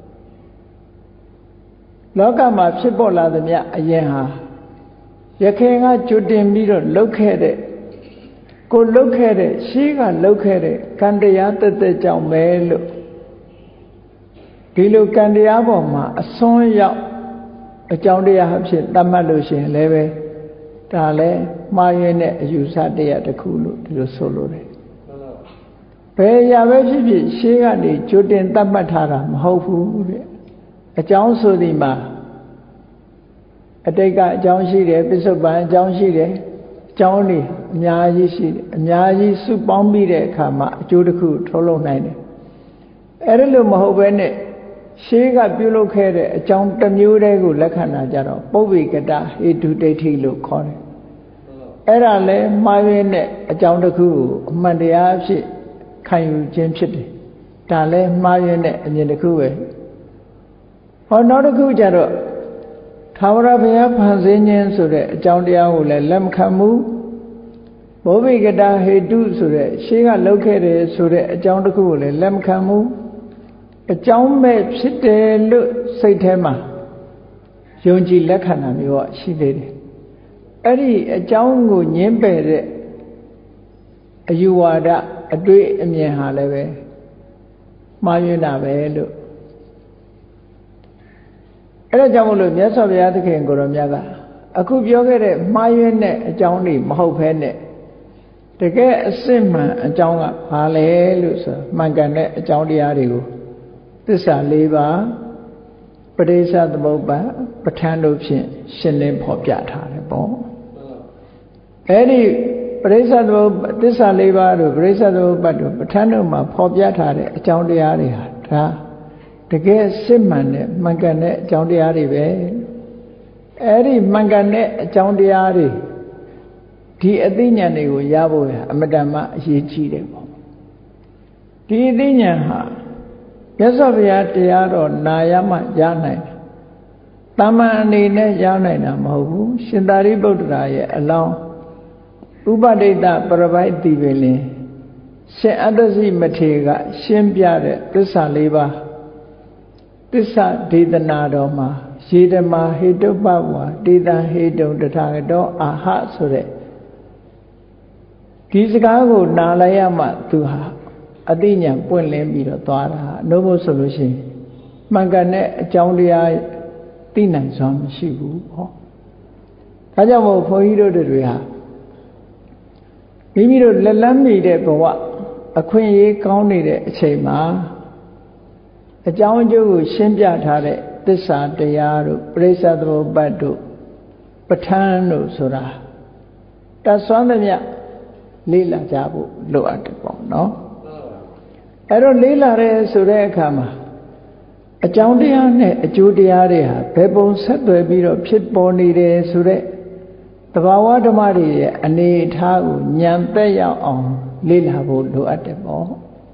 လောကမှာဖြစ်ပေါ်လာသမျှအရင်ဟာရခင်ကကြွတင်ပြီးတော့လှုပ်ခဲ့တဲ့ကိုလှုပ်ခဲ့တဲ့ရှေးကလှုပ်ခဲ့တဲ့ကံတရားတက်တက်ကြောင့်ပဲလို့ဒီလိုကံတရားပေါ်မှာအစွန်းရောက်အကြောင်းတရားအဖြစ်သတ်မှတ်လို့ရှိရင်လည်းပဲဒါလည်းမှားယွင်းတဲ့အယူဆတရားတစ်ခုလို့ဒီလိုဆိုလိုတယ်ဘယ်အရာပဲဖြစ်ဖြစ်ရှေးကနေကြိုတင်သတ်မှတ်ထားတာမဟုတ်ဘူးတဲ့အကြောင်းဆိုဒီမှာအတိတ်ကအကြောင်းရှိတယ်ပစ္စုပန်အကြောင်းရှိတယ်အကြောင်းတွေအများကြီးရှိတယ်အများကြီးစုပေါင်းပြီးတဲ့အခါမှာအကျိုးတစ်ခုထုတ်လုပ်နိုင်တယ်အဲ့ဒါလို့မဟုတ်ဘဲနဲ့ရှေးကပြုလုပ်ခဲ့တဲ့အကြောင်းတစ်မျိုးတည်းကိုလက်ခံတာကြတော့ပုဗ္ဗေကတဟေတုဒိဋ္ဌိလို့ခေါ်တယ်အဲ့ဒါလဲမှားရင်းတဲ့အကြောင်းတစ်ခုကိုအမှန်တရားအဖြစ်ခံယူခြင်းဖြစ်တယ်ဒါလဲမှားရင်းတဲ့အမြင်တစ်ခုပဲဟောနောက်တစ်ခုကျတော့သာဝရဘုရားဖန်ဆင်းခြင်းဆိုတဲ့အကြောင်းတရားကိုလည်းလက်မခံဘူးဘောဘိကတာဟေတုဆိုတဲ့ရှေးကလောက်ခဲ့တယ်ဆိုတဲ့အကြောင်းတစ်ခုကိုလည်းလက်မခံဘူးအကြောင်းမဲ့ဖြစ်တယ်လို့စိတ်ထဲမှာယုံကြည်လက်ခံတာမျိုးကရှိသေးတယ်အဲ့ဒီအကြောင်းကိုညှင်းပယ်တဲ့အယူဝါဒအတွေ့အမြင်ဟာလည်းပဲမှားယွင်းတာပဲလို့အဲ့ဒါကြောင့်မို့လို့မြတ်စွာဘုရားသခင်ကိုရောမြတ်ကအခုပြောခဲ့တဲ့မှားယွင်းတဲ့အကြောင်းတွေမဟုတ်ဘဲနဲ့တကယ်အစစ်မှန်အကြောင်းကဘာလဲလို့ဆိုမှန်ကန်တဲ့အကြောင်းတရားတွေကိုသစ္စာ၄ပါးပရိစ္ဆသမုပ္ပါပဋ္ဌာန်းတို့ဖြင့်ရှင်းလင်းဖော်ပြထားတယ်ပေါ့အဲ့ဒီပရိစ္ဆသမုပ္ပါသစ္စာ၄ပါးတို့ပရိစ္ဆသမုပ္ပါတို့ပဋ္ဌာန်းတို့မှာဖော်ပြထားတဲ့အကြောင်းတရားတွေဟာဒါတကယ်စစ်မှန်တဲ့မှန်ကန်တဲ့အကြောင်းတရားတွေပဲအဲ့ဒီမှန်ကန်တဲ့အကြောင်းတရားတွေဒီအသိဉာဏ်တွေကိုရဖို့ရအမတန်မှအရေးကြီးတယ်ပေါ့ဒီအသိဉာဏ်ဟာမြတ်စွာဘုရားတရားတော်နာရမှရနိုင်တယ်။တမန်အနေနဲ့ရနိုင်တာမဟုတ်ဘူး။ရှင်သာရိပုတ္တရာရဲ့အလောင်းဥပဒိတပရပိုက်တိပင်လင်ရှင်အတ္တစီမထေရကရှင်းပြတဲ့သစ္စာလေးပါးသစ္စာဒေသနာတော်မှာယေဓမဟေတုပ္ပဝါတေတံဟေတုံတထာဂတောအာဟဆိုတဲ့ဒီစကားကိုနားလိုက်ရမှသူဟာအသိဉာဏ်ပွင့်လင်းပြီးတော့သွားတာအလို့မို့ဆိုလို့ရှိရင်မှန်ကန်တဲ့အကြောင်းတရားသိနိုင်စွမ်းမရှိဘူးဟောဒါကြောင့်မို့ဘုန်းကြီးတို့တွေဟာမိမိတို့လက်လန်းမိတဲ့ဘဝအခွင့်အရေးကောင်းနေတဲ့အချိန်မှာအကြောင်းအကျိုးကိုရှင်းပြထားတဲ့သစ္စာတရားတို့ပရိစ္ဆသမုပ္ပါဒ်တို့ပဋ္ဌာန်းတို့ဆိုတာတတ်စွမ်းသမျှလေ့လာကြဖို့လိုအပ်တယ်ပေါ့နော်အဲ့တော့လေးလာတဲ့ဆိုတဲ့အခါမှာအကြောင်းတရားနဲ့အကျိုးတရားတွေဟာဘယ်ပုံဆက်သွယ်ပြီးတော့ဖြစ်ပေါ်နေတယ်ဆိုတဲ့သဘာဝဓမ္မတွေရဲ့အနေအထားကိုဉာဏ်သက်ရောက်အောင်လေးလာဖို့လိုအပ်တယ်ပေါ့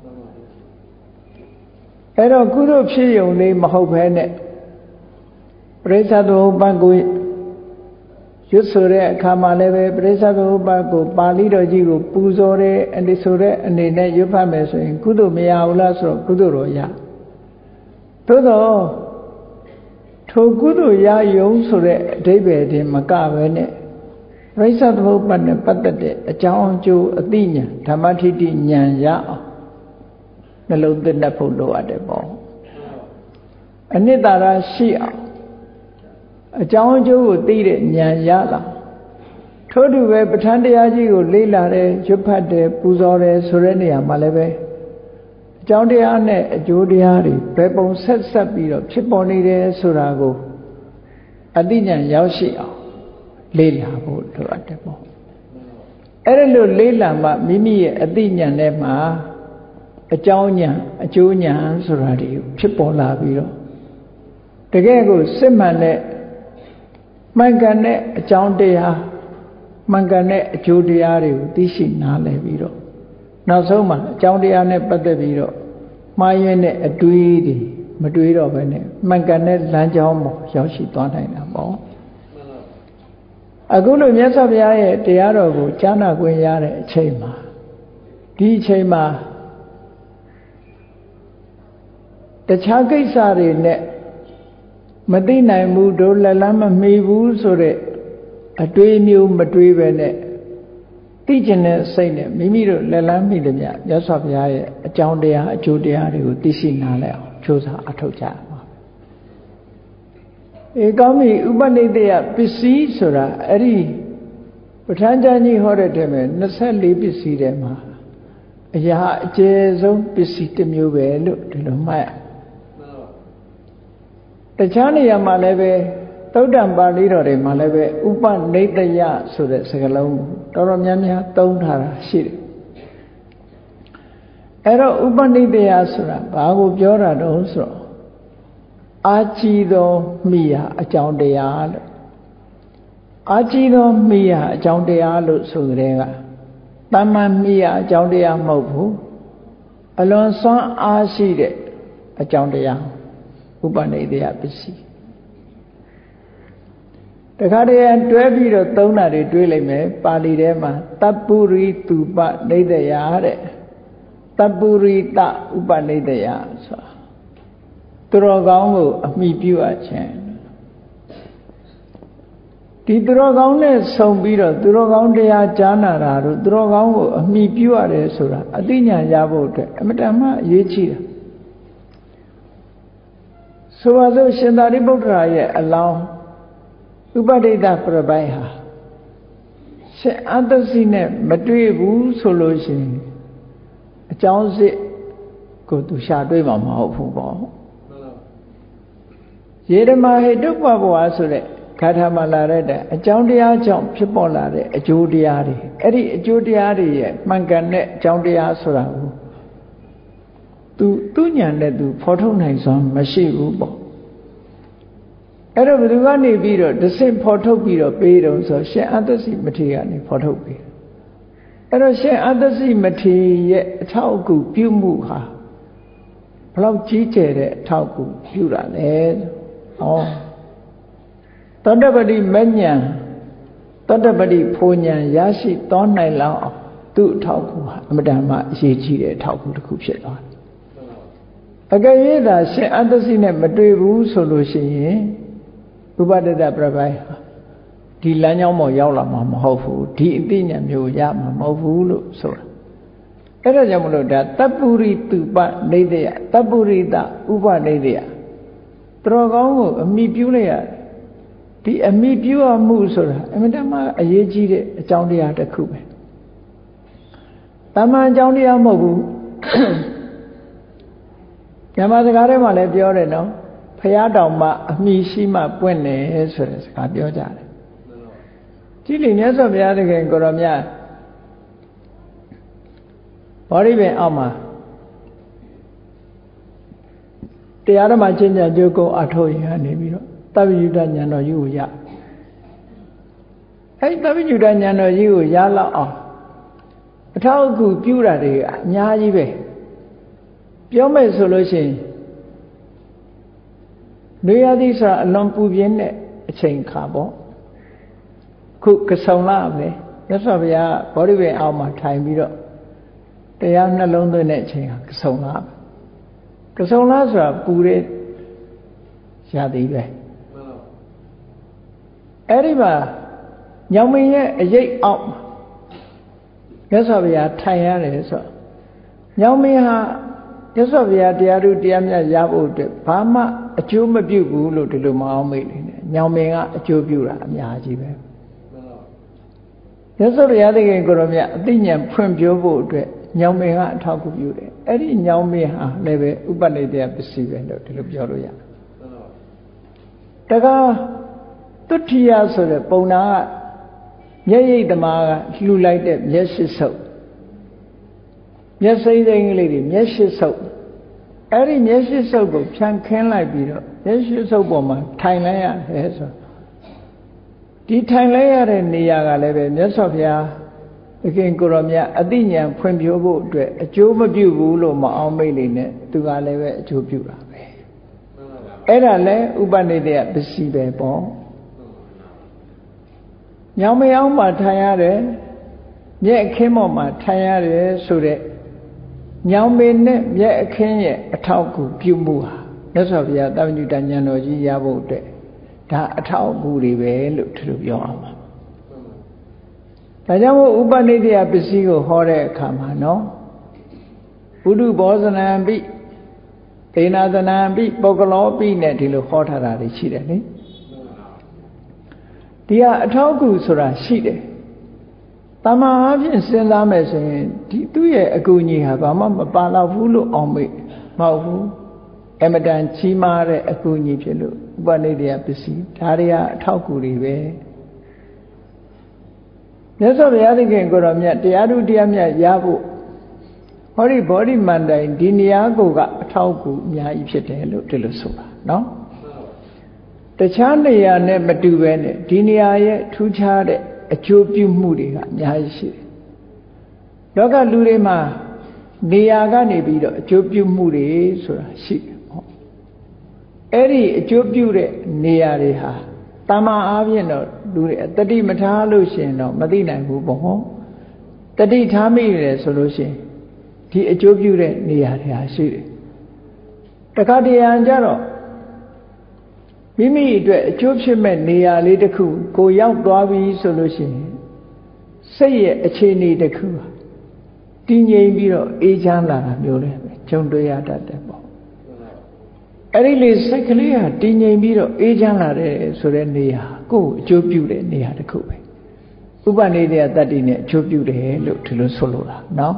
အဲ့တော့ကုသိုလ်ဖြစ်ယုံလေးမဟုတ်ဘဲနဲ့ပရိစ္ဆသမုပ္ပါဒ်ကိုရွတ်ဆိုတဲ့အခါမှာလည်းပဲပရိစ္ဆသမုပ္ပါဒ်ကိုပါဠိတော်ကြီးကိုပူဇော်တဲ့အနေဆိုတဲ့အနေနဲ့ရွတ်ဖတ်မယ်ဆိုရင်ကုသိုလ်မရဘူးလားဆိုတော့ကုသိုလ်တော်ရသို့တော့ထိုကုသိုလ်ရယုံဆိုတဲ့အဓိပ္ပာယ်တင်မကပဲနဲ့ပရိစ္ဆသမုပ္ပါဒ်နဲ့ပတ်သက်တဲ့အကြောင်းအကျိုးအသိဉာဏ်ဓမ္မထိတိဉာဏ်ရအောင်နှလုံးသွင်းတတ်ဖို့လိုအပ်တယ်ပေါ့အနှစ်သာရရှိအောင်အကြောင်းအကျိုးကိုသိတဲ့ဉာဏ်ရလာထို့တူပဲပဋ္ဌာန်းတရားကြီးကိုလေ့လာတယ်ရွတ်ဖတ်တယ်ပူဇော်တယ်ဆိုတဲ့နေရာမှာလည်းပဲအကြောင်းတရားနဲ့အကျိုးတရားတွေဘယ်ပုံဆက်ဆက်ပြီးတော့ဖြစ်ပေါ်နေတယ်ဆိုတာကိုအသိဉာဏ်ရောက်ရှိအောင်လေ့လာဖို့လိုအပ်တယ်ပေါ့အဲ့ဒါလို့လေ့လာမှမိမိရဲ့အသိဉာဏ်ထဲမှာအကြောင်းဉာဏ်အကျိုးဉာဏ်ဆိုတာတွေဖြစ်ပေါ်လာပြီးတော့တကယ်ကိုစစ်မှန်တဲ့မှန်ကန်တဲ့အကြောင်းတရားမှန်ကန်တဲ့အကျိုးတရားတွေကိုသိရှိနားလည်ပြီးတော့နောက်ဆုံးမှာအကြောင်းတရားနဲ့ပတ်သက်ပြီးတော့မှားယွင်းတဲ့အတွေးတွေမတွေးတော့ဘဲနဲ့မှန်ကန်တဲ့လမ်းကြောင်းပေါ်ရောက်ရှိသွားနိုင်တာပေါ့အခုလိုမြတ်စွာဘုရားရဲ့တရားတော်ကိုကြားနာခွင့်ရတဲ့အချိန်မှာဒီအချိန်မှာတခြားကိစ္စတွေနဲ့မသိနိုင်ဘူးတို့လက်လန်းမမီဘူးဆိုတဲ့အတွေးမျိုးမတွေးပဲနဲ့သိကျင်တဲ့စိတ်နဲ့မိမိတို့လက်လန်းမိတယ်မြတ်မြတ်စွာဘုရားရဲ့အကြောင်းတရားအကျိုးတရားတွေကိုသိရှိနားလည်အောင်ကြိုးစားအထောက်ကြပါအေကောင်းပြီဥပနိဒေယပစ္စည်းဆိုတာအဲ့ဒီပဋ္ဌာန်းကျမ်းကြီးဟောတဲ့တည်းမှာနှစ်ဆယ့်လေးပစ္စည်းထဲမှာအရာအကျယ်ဆုံးပစ္စည်းတစ်မျိုးပဲလို့ဒီလိုမှတ်ရတခြားနေရာမှာလည်းပဲသုတ်တံပါဠိတော်တွေမှာလည်းပဲဥပနိဒေယဆိုတဲ့စကားလုံးတော်တော်များများသုံးထားတာရှိတယ်အဲ့တော့ဥပနိဒေယဆိုတာဘာကိုပြောတာတုံးဆိုတော့အာကြည်သောမိယာအကြောင်းတရားလို့အာကြည်သောမိယာအကြောင်းတရားလို့ဆိုကြတဲ့ကတမန်မိယာအကြောင်းတရားမဟုတ်ဘူးအလွန်စွမ်းအားရှိတဲ့အကြောင်းတရားဥပနိဒေယပစ္စည်းတခါတည်းတွဲပြီးတော့သုံးတာတွေတွေးလိုက်မယ်ပါဠိထဲမှာတပ္ပုရိတုပနိဒယတဲ့တပ္ပုရိတဥပနိဒယဆိုတာသူတော်ကောင်းကိုအမိပြုအပ်ခြင်းဒီသူတော်ကောင်းနဲ့ဆုံပြီးတော့သူတော်ကောင်းတရားကြားနာတာတို့သူတော်ကောင်းကိုအမိပြုရတယ်ဆိုတာအသိဉာဏ်ရဖို့အတွက်အမတန်မှအရေးကြီးတယ်ဆိုပါစို့ရှင်သာရိပုတ္တရာရဲ့အလောင်းဥပဒိတပြပိုက်ဟာရှင်အတ္တစီနဲ့မတွေ့ဘူးဆိုလို့ရှိရင်အကြောင်းစစ်ကိုသူရှာတွေ့မှာမဟုတ်ဘူးပေါ့ယေဓမဟိတုပ္ပဘဝဆိုတဲ့ခါထာမှာလာတဲ့အကြောင်းတရားကြောင့်ဖြစ်ပေါ်လာတဲ့အကျိုးတရားတွေအဲ့ဒီအကျိုးတရားတွေရဲ့မှန်ကန်တဲ့အကြောင်းတရားဆိုတာကိုသူသူဉာဏ်နဲ့သူဖော်ထုတ်နိုင်စွမ်းမရှိဘူးပေါ့အဲ့တော့ဘယ်သူကနေပြီးတော့ဒစိဖော်ထုတ်ပြီးတော့ပေးတော့ဆိုရှင်အတ္တစီမထေရကနေဖော်ထုတ်ပေးအဲ့တော့ရှင်အတ္တစီမထေရရဲ့အထောက်အကူပြုမှုဟာဘလောက်ကြီးကျယ်တဲ့အထောက်အကူပြုတာလဲဟောသောတပတိမဉ္ဇဉ်သောတပတိဖိုဉ္ဇဉ်ရရှိသောနိုင်လောက်အောင်သူ့အထောက်အကူဟာအမတန်မှအရေးကြီးတဲ့အထောက်အကူတစ်ခုဖြစ်သွားတယ်အကယ်၍သာရှင်အတ္တစီနဲ့မတွေ့ဘူးဆိုလို့ရှိရင်ဥပဒိတပြပိုက်ဟာဒီလမ်းကြောင်းပေါ်ရောက်လာမှာမဟုတ်ဘူးဒီအသိဉာဏ်မျိုးရမှာမဟုတ်ဘူးလို့ဆိုတာအဲ့ဒါကြောင့်မလို့ဒါတပ္ပုရိတုပနိဒယတပ္ပုရိတဥပနိဒယသူတော်ကောင်းကိုအမိပြုလိုက်ရတယ်ဒီအမိပြုရမှုဆိုတာအမှန်တမ်းအရေးကြီးတဲ့အကြောင်းတရားတစ်ခုပဲတာမန်အကြောင်းတရားမဟုတ်ဘူးညမစကားထဲမှာလည်းပြောတယ်နော်ဖရာတောင်မှအမိရှိမှပွင့်တယ်ဆိုတဲ့စကားပြောကြတယ်ကြည့်လိမြတ်စွာဘုရားသခင်ကိုရောမြတ်ဘောဓိပင်အောက်မှာတရားဓမ္မချင်းချာကြိုးကိုအထောက်ရင်ကနေပြီးတော့သဗ္ဗညုတဉာဏ်တော်ကြီးကိုရအဲ့သဗ္ဗညုတဉာဏ်တော်ကြီးကိုရလောက်အောင်အထောက်အကူပြုတာတွေအများကြီးပဲပြောမယ်ဆိုလို့ရှိရင်နေရာသီးဆိုတာအလွန်ပူပြင်းတဲ့အချိန်ခါပေါ့ခုကဆုံလာပဲမြတ်စွာဘုရားဘောဓိပင်အောက်မှာထိုင်ပြီးတော့တရားနှလုံးသွင်းတဲ့အချိန်ဟာကဆုံလာကဆုံလာဆိုတာပူတဲ့ရာသီပဲအဲ့ဒီမှာညောင်မင်းရဲ့အရေးအောက်မြတ်စွာဘုရားထိုင်ရတယ်ဆိုညောင်မင်းဟာမြတ်စွာဘုရားတရားသူတရားမြတ်ရဖို့အတွက်ဘာမှအကျိုးမပြုဘူးလို့ဒီလိုမအောင်မေ့နေတယ်ညောင်မင်းကအကျိုးပြုတာအများကြီးပဲမြတ်စွာဘုရားသခင်ကိုရောမြတ်အသိဉာဏ်ဖွင့်ပြောဖို့အတွက်ညောင်မင်းကအထောက်အကူပြုတယ်အဲ့ဒီညောင်မင်းဟာလည်းပဲဥပနိဒေယပစ္စည်းပဲလို့ဒီလိုပြောလို့ရတယ်တကားသုတ္ထိယဆိုတဲ့ပုံနာကမျက်ရည်သမားကလှူလိုက်တဲ့မျက်ရှိစုပ်မျက်စိမ့်စိမ့်ကလေးတွေမျက်ရှိစုပ်အဲ့ဒီမျက်ရှိစုပ်ကိုဖြန့်ခင်းလိုက်ပြီးတော့မျက်ရှိစုပ်ပေါ်မှာထိုင်လိုက်ရတယ်ဆိုဒီထိုင်လိုက်ရတဲ့နေရာကလည်းပဲမြတ်စွာဘုရားသခင်ကိုရောမြတ်အသိဉာဏ်ဖွင့်ပြဖို့အတွက်အကျိုးမပြုဘူးလို့မအောင်မိတ်နေနဲ့သူကလည်းပဲအကျိုးပြုတာပဲအဲ့ဒါလည်းဥပနိဒေယပစ္စည်းပဲပေါ့ညောင်မယောင်းမှာထိုင်ရတယ်မျက်အခင်းပေါ်မှာထိုင်ရတယ်ဆိုတဲ့ညောင်မင်းနဲ့မျက်အခင်းရဲ့အထောက်အကူပြုမှုဟာမြတ်စွာဘုရားသဗ္ဗညုတဉာဏ်တော်ကြီးရဖို့အတွက်ဒါအထောက်အကူတွေပဲလို့သူတို့ပြောအောင်ပါဒါကြောင့်မို့ဥပနိဒေယပစ္စည်းကိုဟောတဲ့အခါမှာနော်ဘုဒ္ဓဘောဇနံပိဒေနာသနံပိပုဂ္ဂလောပိနဲ့ဒီလိုဟောထားတာတွေရှိတယ်လေဒီဟာအထောက်အကူဆိုတာရှိတယ်တမန်အဖြစ်စဉ်းစားမယ်ဆိုရင်ဒီသူ့ရဲ့အကူအညီဟာဘာမှမပါတော့ဘူးလို့အောင်မေ့မဟုတ်ဘူးအမတန်ကြီးမားတဲ့အကူအညီဖြစ်လို့ဥပနိဒေယပစ္စည်းဒါတွေကအထောက်အကူတွေပဲမြတ်စွာဘုရားသခင်ကိုယ်တော်မြတ်တရားသူတရားမြတ်ရဖို့ဟောဒီဘောဓိမန္တိုင်ဒီနေရာကိုကအထောက်အကူအများကြီးဖြစ်တယ်လို့ဒီလိုဆိုတာနော်တခြားနေရာနဲ့မတူပဲနဲ့ဒီနေရာရဲ့ထူးခြားတဲ့အကျိုးပြုမှုတွေကအများကြီးရှိတယ်လောကလူတွေမှာနေရာကနေပြီးတော့အကျိုးပြုမှုတွေဆိုတာရှိတယ်ပေါ့အဲ့ဒီအကျိုးပြုတဲ့နေရာတွေဟာ ta ma á bien no lu de tati ma tha lo shin no ma thi nai bu po tati tha mi le so lo shin di a chou pyu de ne ya de ha shi de takha tayan ja roမိမိအတွက်အကျိုးဖြစ်မဲ့နေရာလေးတစ်ခုကိုရောက်သွားပြီဆိုလို့ရှိရင်စိတ်ရဲ့အခြေအနေတစ်ခုဟာတည်ငြိမ်ပြီးတော့အေးချမ်းလာတာမျိုးလည်းကြုံတွေ့ရတတ်တယ်ပေါ့အဲ့ဒီလေစိတ်ကလေးဟာတည်ငြိမ်ပြီးတော့အေးချမ်းလာတယ်ဆိုတဲ့နေရာကိုယ်အကျိုးပြုတဲ့နေရာတစ်ခုပဲဥပနိဒေယတတ္တိနဲ့အကျိုးပြုတယ်လို့ဒီလိုဆိုလိုတာနော်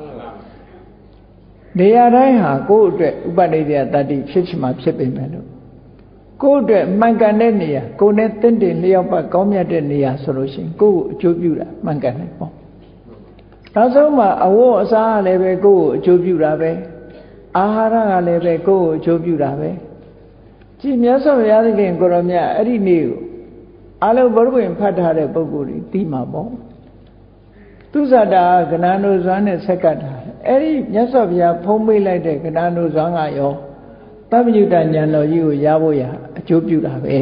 နေရာတိုင်းဟာကိုယ့်အတွက်ဥပနိဒေယတတ္တိဖြစ်ချင်မှဖြစ်ပေမဲ့လို့ကိုယ့်အတွက်မှန်ကန်တဲ့နေရာကိုယ်နဲ့တင့်တယ်လျောက်ပတ်ကောင်းမြတ်တဲ့နေရာဆိုလို့ရှိရင်ကိုယ့်ကိုအကျိုးပြုတာမှန်ကန်တယ်ပေါ့နောက်ဆုံးမှာအဝတ်အစားကလည်းပဲကိုယ့်ကိုအကျိုးပြုတာပဲအာဟာရကလည်းပဲကိုယ့်ကိုအကျိုးပြုတာပဲကြည်မြတ်စွာဘုရားသခင်ကိုရောမြတ်အဲ့ဒီနေ့ကိုအလုံးဘုရားဝင်ဖတ်ထားတဲ့ပုဂ္ဂိုလ်တွေသိမှာပေါ့သူဇာတာကဏ္ဍနိုဇွမ်းနဲ့ဆက်ကပ်ထားတယ်အဲ့ဒီမြတ်စွာဘုရားဖုံးမိတ်လိုက်တဲ့ကဏ္ဍနိုဇွမ်းကရောသဗ္ဗညုတဉာဏ်တော်ကြီးကိုရဖို့ရအကျိုးပြုတာပဲ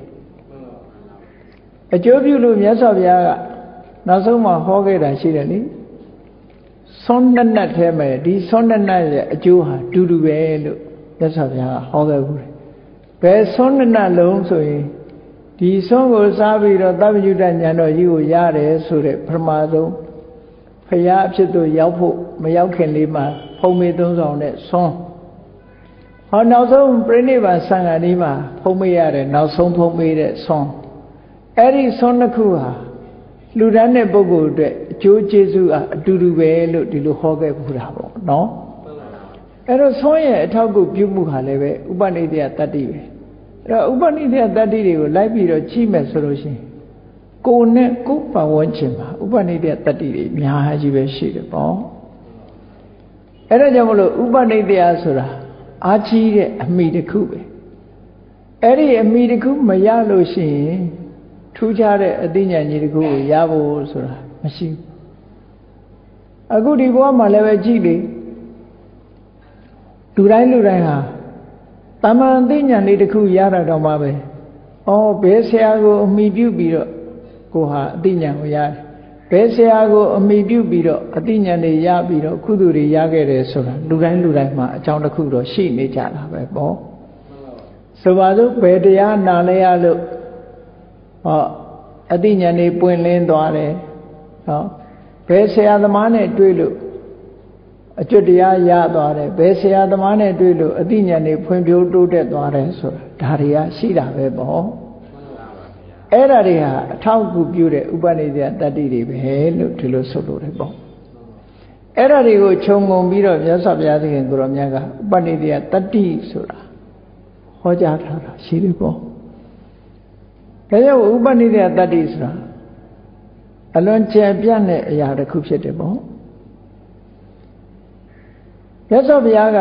အကျိုးပြုလို့မြတ်စွာဘုရားကနောက်ဆုံးမှဟောခဲ့တာရှိတယ်လေသွန်းနှစ်နတ်ထဲမှာဒီသွန်းနှစ်နတ်ရဲ့အကျိုးဟာတူတူပဲလို့မြတ်စွာဘုရားကဟောခဲ့ဘူးတယ်ဘယ်သွန်းနှစ်နတ်လုံးဆိုရင်ဒီသွန်းကိုစားပြီးတော့သဗ္ဗညုတဉာဏ်တော်ကြီးကိုရတယ်ဆိုတဲ့ပထမဆုံးဘုရားအဖြစ်သို့ရောက်ဖို့မရောက်ခင်လေးမှာဖုံးမေသုံးဆောင်တဲ့သွန်းဟောနောက်ဆုံးပြိဋိဘံသံဃာนี้မှာဖုံးမေရတယ်နောက်ဆုံးဖုံးမေတဲ့သွန်းအဲ့ဒီသွန်းတစ်ခုဟာလူတန်းတဲ့ပုဂ္ဂိုလ်အတွက်အကျိုးကျေးဇူးအတူတူပဲလို့ဒီလိုဟောခဲ့ပူတာပေါ့နော်အဲ့တော့သွန်းရဲ့အထောက်အကူပြုမှုဟာလည်းပဲဥပနိဒေယတတ္တိပဲအဲ့တော့ဥပနိဒေယတတ္တိတွေကိုလိုက်ပြီးတော့ကြည့်မယ်ဆိုလို့ရှိရင်ကိုယ်နဲ့ကိုယ်ပတ်ဝန်းကျင်မှာဥပနိဒေယတတ္တိတွေအများကြီးပဲရှိတယ်ပေါ့အဲ့ဒါကြောင့်မလို့ဥပနိဒေယဆိုတာအားကြီးတဲ့အမိတစ်ခုပဲအဲ့ဒီအမိတစ်ခုမရလို့ရှိရင်ထူးခြားတဲ့အသိဉာဏ်ကြီးတစ်ခုကိုရဖို့ဆိုတာမရှိဘူးအခုဒီဘဝမှာလည်းပဲကြည့်လေလူတိုင်းလူတိုင်းဟာတမန်အသိဉာဏ်လေးတစ်ခုရတာတော့မှပဲဩဘယ်ဆရာကိုအမိပြုပြီးတော့ကိုဟာအသိဉာဏ်ကိုရတယ်ဘယ်ဆရာကိုအမိပြုပြီးတော့အသိဉာဏ်တွေရပြီးတော့ကုသိုလ်တွေရခဲ့တယ်ဆိုတာလူတိုင်းလူတိုင်းမှာအကြောင်းတစ်ခုတော့ရှိနေကြတာပဲပေါ့ဆိုပါစို့ဘယ်တရားနာလဲရလို့ဟောအသိဉာဏ်တွေပွင့်လင်းသွားတယ်ဟောဘယ်ဆရာသမားနဲ့တွေ့လို့အကျွတ်တရားရသွားတယ်ဘယ်ဆရာသမားနဲ့တွေ့လို့အသိဉာဏ်တွေဖွံ့ဖြိုးတိုးတက်သွားတယ်ဆိုတာဒါတွေကရှိတာပဲပေါ့အဲ့ဒါတွေဟာအထောက်အကူပြုတဲ့ဥပနိဒေယတတ္တိတွေပဲလို့ဒီလိုဆိုလို့တယ်ပေါ့အဲ့ဒါတွေကိုခြုံငုံပြီးတော့မြတ်စွာဘုရားသခင်ကိုရောမြတ်ကဥပနိဒေယတတ္တိဆိုတာဟောကြားထားတာရှိတယ်ပေါ့ဒါကြောင့်ဥပနိဒေယတတ္တိဆိုတာအလွန်ကျယ်ပြန့်တဲ့အရာတစ်ခုဖြစ်တယ်ပေါ့မြတ်စွာဘုရားက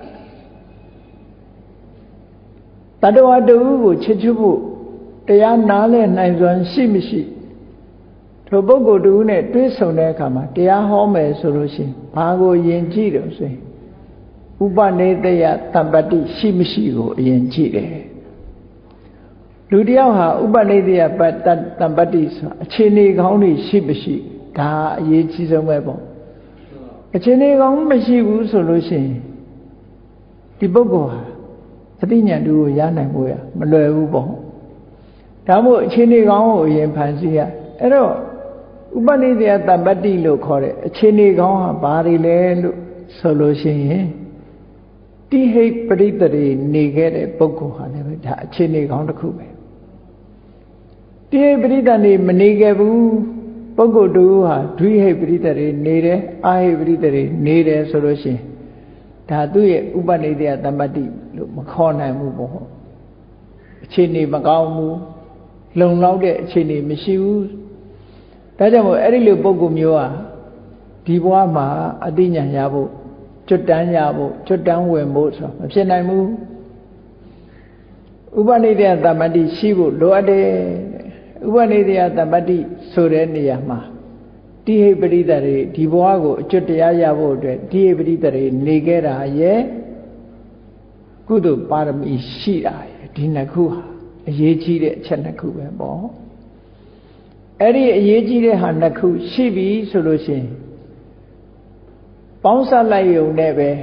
တတ္တဝါတူကိုချစ်ချွတ်ဖို့တရားနားလဲနိုင်စွမ်းရှိမရှိထိုပုဂ္ဂိုလ်တူနဲ့တွေ့ဆုံတဲ့အခါမှာတရားဟောမယ်ဆိုလို့ရှိရင်ဘာကိုယဉ်ကြည့်တယ်ဆိုရင်ဥပနိဒေယတမ္ပတ္တိရှိမရှိကိုအရင်ကြည့်တယ်လူတယောက်ဟာဥပနိဒေယတမ္ပတ္တိဆိုတာအခြေအနေကောင်းတွေရှိမရှိဒါအရေးကြီးဆုံးပဲပေါ့အခြေအနေကောင်းမရှိဘူးဆိုလို့ရှိရင်ဒီပုဂ္ဂိုလ်ဟာအသိဉာဏ်တူကိုရနိုင်ဖို့ရမလွယ်ဘူးပေါ့ဒါမို့အခြေအနေကောင်းကိုအရင်ဖန်ဆီးရအဲ့တော့ဥပနိဒေယတမ္ပတ္တိလို့ခေါ်တဲ့အခြေအနေကောင်းဟာဘာတွေလဲလို့ဆိုလို့ရှိရင်တိဟိပရိတ္တိနေခဲ့တဲ့ပုဂ္ဂိုလ်ဟာလည်းပဲဒါအခြေအနေကောင်းတစ်ခုပဲတိဟိပရိတ္တိမနေခဲ့ဘူးပုဂ္ဂိုလ်တူဟာဒွိဟိပရိတ္တိနေတယ်အာဟိပရိတ္တိနေတယ်ဆိုလို့ရှိရင်ဒါသူ့ရဲ့ဥပနိဒေယတမ္ပတ္တိလို့မခေါ်နိုင်ဘူးပေါ့အခြေအနေမကောင်းဘူးလုံလောက်တဲ့အခြေအနေမရှိဘူးဒါကြောင့်မို့အဲ့ဒီလိုပုဂ္ဂိုလ်မျိုးဟာဒီဘဝမှာအသိဉာဏ်ရဖို့ကျွတ်တန်းရဖို့ကျွတ်တန်းဝင်ဖို့ဆိုမဖြစ်နိုင်ဘူးဥပနိဒေယတမ္ပတ္တိရှိဖို့လိုအပ်တယ်ဥပနိဒေယတမ္ပတ္တိဆိုတဲ့နေရာမှာတိဟိပရိတ္တိဒီဘဝကိုအကျွတ်တရားရဖို့အတွက်တိဟိပရိတ္တိနေခဲ့တာရဲ့ကုသိုလ်ပါရမီရှိတာရဲ့ဒီနှစ်ခုဟာရေးကြီးတဲ့အချက်နှစ်ခုပဲပေါ့အဲ့ဒီအရေးကြီးတဲ့ဟာနှစ်ခုရှိပြီဆိုလို့ရှိရင်ပေါင်းစပ်လိုက်ရုံနဲ့ပဲ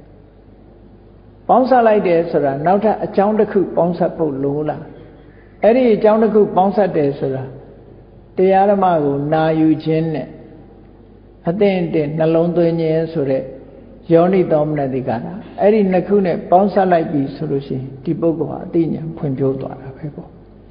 ပေါင်းစပ်လိုက်တယ်ဆိုတာနောက်ထပ်အကြောင်းတစ်ခုပေါင်းစပ်ဖို့လိုလားအဲ့ဒီအကြောင်းတစ်ခုပေါင်းစပ်တယ်ဆိုတာတရားဓမ္မကိုနာယူခြင်းနဲ့အသင့်တဲ့နှလုံးသွင်းခြင်းဆိုတဲ့ယောနိသောမနတိကာရအဲ့ဒီနှစ်ခုနဲ့ပေါင်းစပ်လိုက်ပြီဆိုလို့ရှိရင်ဒီပုဂ္ဂိုလ်ဟာအသိဉာဏ်ဖွံ့ဖြိုးသွားတာပဲပေါ့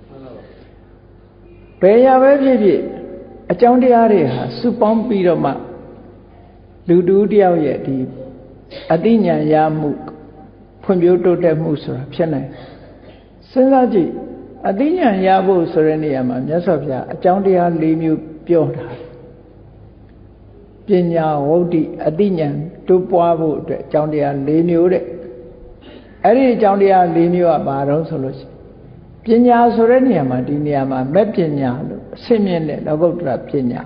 ဘယ်ရပဲဖြစ်ဖြစ်အကြောင်းတရားတွေဟာစုပေါင်းပြီးတော့မှလူတူတယောက်ရဲ့ဒီအသိဉာဏ်ရမှုဖွံ့ဖြိုးတိုးတက်မှုဆိုတာဖြစ်နိုင်စဉ်းစားကြည့်အသိဉာဏ်ရဖို့ဆိုတဲ့နေရာမှာမြတ်စွာဘုရားအကြောင်းတရား၄မျိုးပြောတာပညာဝုဒ္ဓိအသိဉာဏ်တိုးပွားဖို့အတွက်အကြောင်းတရား၄မျိုးတဲ့အဲ့ဒီအကြောင်းတရား၄မျိုးကဘာတော့ဆိုလို့ရှိရင်ပညာဆိုတဲ့နေရာမှာဒီနေရာမှာမဲ့ပညာလို့အစစ်မြင့်တဲ့လောကုတ္တရာပညာ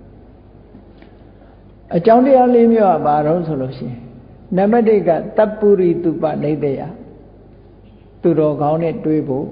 အကြောင်းတရား၄မျိုးကဘာတော့ဆိုလို့ရှိရင်နံပါတ်၁ကတပ္ပုရိတုပနိဒေယသူတော်ကောင်းနဲ့တွေ့ဖို့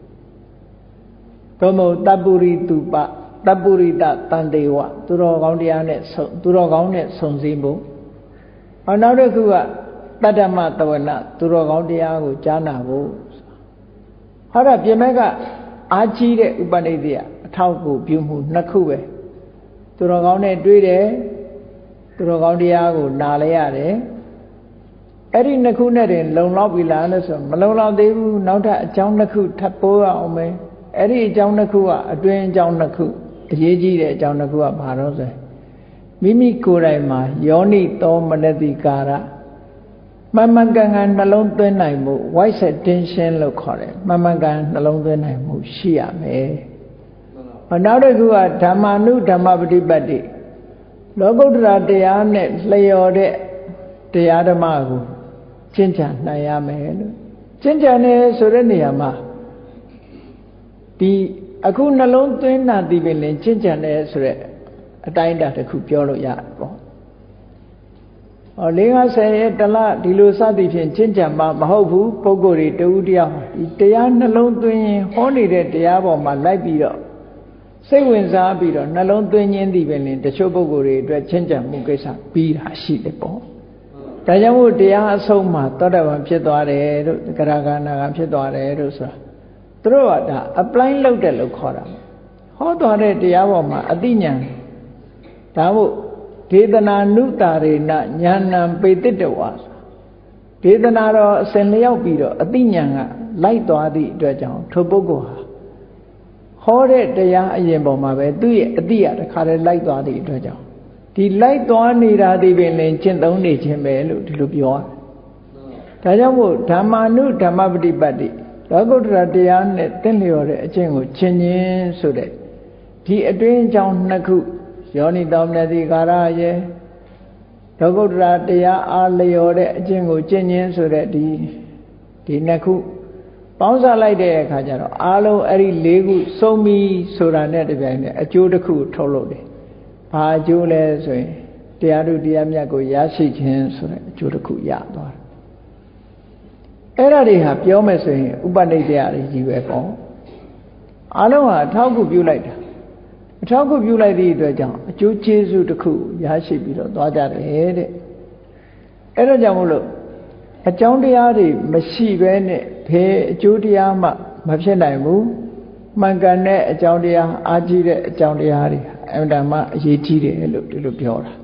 သို့မဟုတ်တပ္ပုရိတုပတပ္ပုရိတတန်တေဝသူတော်ကောင်းတရားနဲ့ဆုံသူတော်ကောင်းနဲ့ဆုံစည်းဖို့အနောက်တစ်ခုကတတ္တမတဝနာသူတော်ကောင်းတရားကိုကြားနာဖို့ဟောတာပြင်မဲ့ကအာကြီးတဲ့ဥပနိဒေယအထောက်ကိုပြုမှုနှစ်ခုပဲသူတော်ကောင်းနဲ့တွေ့တယ်သူတော်ကောင်းတရားကိုနားလဲရတယ်အဲ့ဒီနှစ်ခုနဲ့တင်လုံလောက်ပြီလားလို့ဆိုမလုံလောက်သေးဘူးနောက်ထပ်အကြောင်းနှစ်ခုထပ်ပိုးရအောင်မယ်အဲ့ဒီအကြောင်းနှစ်ခုကအတွင်းအကြောင်းနှစ်ခုအရေးကြီးတဲ့အကြောင်းတစ်ခုကဘာလို့ဆိုမိမိကိုယ်တိုင်မှာယောနိသောမနတိကာရမမှန်ကန်ကန်နှလုံးသွင်းနိုင်မှု voice attention လို့ခေါ်တယ်မမှန်ကန်နှလုံးသွင်းနိုင်မှုရှိရမယ်။နောက်တစ်ခုကဓမ္မာနုဓမ္မပฏิပတ်တိလောကုတ္တရာတရားနဲ့လျော်တဲ့တရားဓမ္မကိုကျင့်ကြံနိုင်ရမယ်လို့ကျင့်ကြံနေဆိုတဲ့နေရာမှာဒီအခုနှလုံးသွင်းတာဒီပင်လင်ကျင့်ကြံတယ်ဆိုရက်အတိုင်းအတာတစ်ခုပြောလို့ရတယ်ပေါ့။ဟော၄၅၀ရဲ့တလဒီလိုစသည်ဖြင့်ကျင့်ကြံမှာမဟုတ်ဘူးပုဂ္ဂိုလ်တွေတဦးတယောက်ဒီတရားနှလုံးသွင်းရင်ဟောနေတဲ့တရားပေါ်မှာလိုက်ပြီးတော့စိတ်ဝင်စားပြီးတော့နှလုံးသွင်းခြင်းဒီပင်လင်တချို့ပုဂ္ဂိုလ်တွေအတွက်ကျင့်ကြံမှုကိစ္စပြီးတာရှိတယ်ပေါ့။ဒါကြောင့်မို့တရားအဆုံးမှာသောတာပန်ဖြစ်သွားတယ်တို့ကရဂနာကဖြစ်သွားတယ်တို့ဆိုတာသူတို့ကဒါ apply လုပ်တယ်လို့ခေါ်တာဟောသွားတဲ့တရားပေါ်မှာအသိဉာဏ်ဒါမို့ဒေသနာနုတာရေနဉာဏံပေတိတဝါဒေသနာတော့အစဉ်လျောက်ပြီးတော့အသိဉာဏ်ကလိုက်သွားသည့်အတွက်ကြောင့်ထိုပုဂ္ဂိုလ်ဟာဟောတဲ့တရားအရင်ပေါ်မှာပဲသူ့ရဲ့အသိရတခါတည်းလိုက်သွားသည့်အတွက်ကြောင့်ဒီလိုက်သွားနေတာဒီပင်လင်ကျင့်သုံးနေခြင်းပဲလို့ဒီလိုပြောရတယ်ဒါကြောင့်မို့ဓမ္မာနုဓမ္မပฏิပတ်တိလောကုတ္တရာတရားနဲ့တင့်လျော်တဲ့အကျင့်ကိုချင်းချင်းဆိုတဲ့ဒီအတွင်းအကြောင်းနှစ်ခုယောနိသောမနတိကာရရဲ့လောကုတ္တရာတရားအားလျော်တဲ့အကျင့်ကိုကျင့်ချင်းဆိုတဲ့ဒီဒီနှစ်ခုပေါင်းစားလိုက်တဲ့အခါကျတော့အားလုံးအဲ့ဒီ၄ခုစုံပြီးဆိုတာနဲ့တပြိုင်နက်အကျိုးတစ်ခုထုတ်လို့တယ်။ဘာအကျိုးလဲဆိုရင်တရားတို့တရားမြတ်ကိုရရှိခြင်းဆိုတဲ့အကျိုးတစ်ခုရသွားတယ်အဲ့ဒါတွေဟာပြောမယ်ဆိုရင်ဥပနိဒေယတွေကြီးပဲပေါ့အားလုံးဟာအထောက်အကူပြုလိုက်တာအထောက်အကူပြုလိုက်သည့်အတွက်ကြောင့်အကျိုးကျေးဇူးတစ်ခုရရှိပြီးတော့သွားကြတယ်တဲ့အဲ့ဒါကြောင့်မို့လို့အကြောင်းတရားတွေမရှိဘဲနဲ့ဘယ်အကျိုးတရားမှမဖြစ်နိုင်ဘူးမှန်ကန်တဲ့အကြောင်းတရားအားကြီးတဲ့အကြောင်းတရားတွေအမှန်တမ်းအရေးကြီးတယ်လို့ဒီလိုပြောတာ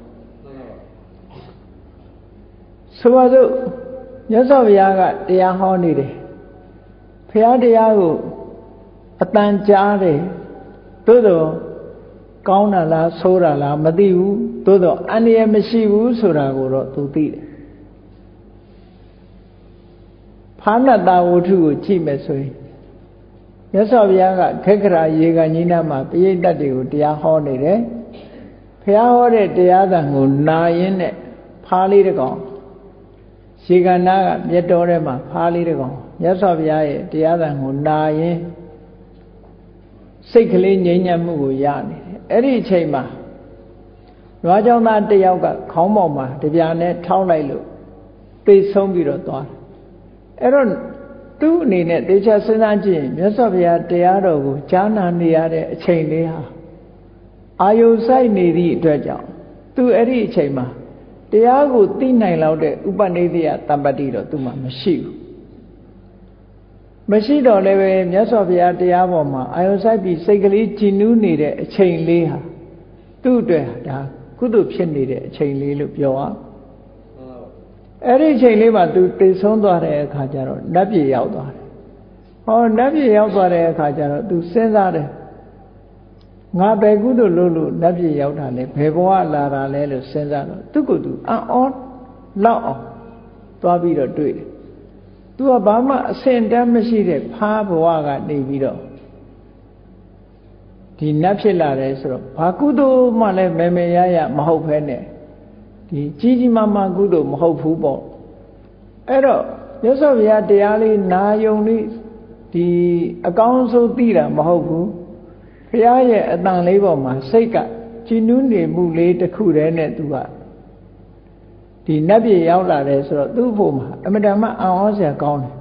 ဆိုပါစို့မြတ်စွာဘုရားကတရားဟောနေတယ်ဘုရားတရားကိုအတန်ကြားတယ်သို့တော့ကောင်းတာလားဆိုးတာလားမသိဘူးသို့တော့အန္တရာယ်မရှိဘူးဆိုတာကိုတော့သူသိတယ်ဖာဏတဝုထုကိုကြည့်မယ်ဆိုရင်မြတ်စွာဘုရားကခေက္ခရာရေကန်ကြီးနားမှာပရိသတ်တွေကိုတရားဟောနေတယ်ဘုရားဟောတဲ့တရားသံကိုနာရင်းနဲ့ဖားလေးတစ်ကောင်ရေကန်နာကမြတ်တော်ထဲမှာဖားလေးတစ်ကောင်မြတ်စွာဘုရားရဲ့တရားသံကိုနာရင်စိတ်ကလေးငြိမ်းချမ်းမှုကိုရနေတယ်အဲ့ဒီအချိန်မှာနွားကြောင့်သားတစ်ယောက်ကခေါင်းပေါ်မှာတပြားနဲ့ထောင်းလိုက်လို့သိဆုံးပြီးတော့သွားတယ်အဲ့တော့ tu này nè để cho sinh ra gì nhớ sao bây giờတရားတော်ကိုကြားနာနေရတဲ့အချိန်လေးဟာအာယုစိုက်နေသည့်အတွက်ကြောင့်သူအဲ့ဒီအချိန်မှာတရားကိုသိနိုင်လောက်တဲ့ဥပနိဒေယတမ္ပတ္တိတော့သူမှမရှိဘူးမရှိတော့လည်းပဲမြတ်စွာဘုရားတရားပေါ်မှာအာယုစိုက်ပြီးစိတ်ကလေးကြည်နူးနေတဲ့အချိန်လေးဟာသူ့အတွက်ဒါကုသိုလ်ဖြစ်နေတဲ့အချိန်လေးလို့ပြောရအဲ့ဒီအချိန်လေးမှာသူတိတ်ဆုံးသွားတဲ့အခါကျတော့နတ်ပြည်ရောက်သွားတယ်ဟောနတ်ပြည်ရောက်သွားတဲ့အခါကျတော့သူစဉ်းစားတယ်ငါဘယ်ကုသိုလ်လုပ်လို့နတ်ပြည်ရောက်တာလဲဘယ်ဘဝလာတာလဲလို့စဉ်းစားတော့သူကသူအံ့ဩလောက်အောင်သွားပြီးတော့တွေ့တယ်သူကဘာမှအဆင့်တန်းမရှိတဲ့ဖားဘဝကနေပြီးတော့ဒီနတ်ဖြစ်လာတယ်ဆိုတော့ဘာကုသိုလ်မှလည်းမေမေရရမဟုတ်ဘဲနဲ့ဒီကြီးကြီးမားမားကုသိုလ်မဟုတ်ဘူးပေါ့အဲ့တော့မြတ်စွာဘုရားတရားလေးနာယုံလေးဒီအကောင်းဆုံးသိတာမဟုတ်ဘူးဘုရားရဲ့အတန်လေးပေါ်မှာစိတ်ကကြည်နူးနေမှုလေးတစ်ခုတည်းနဲ့သူကဒီနတ်ပြည်ရောက်လာတယ်ဆိုတော့သူ့ဖို့မှာအမတန်မှအံ့ဩစရာကောင်းတယ်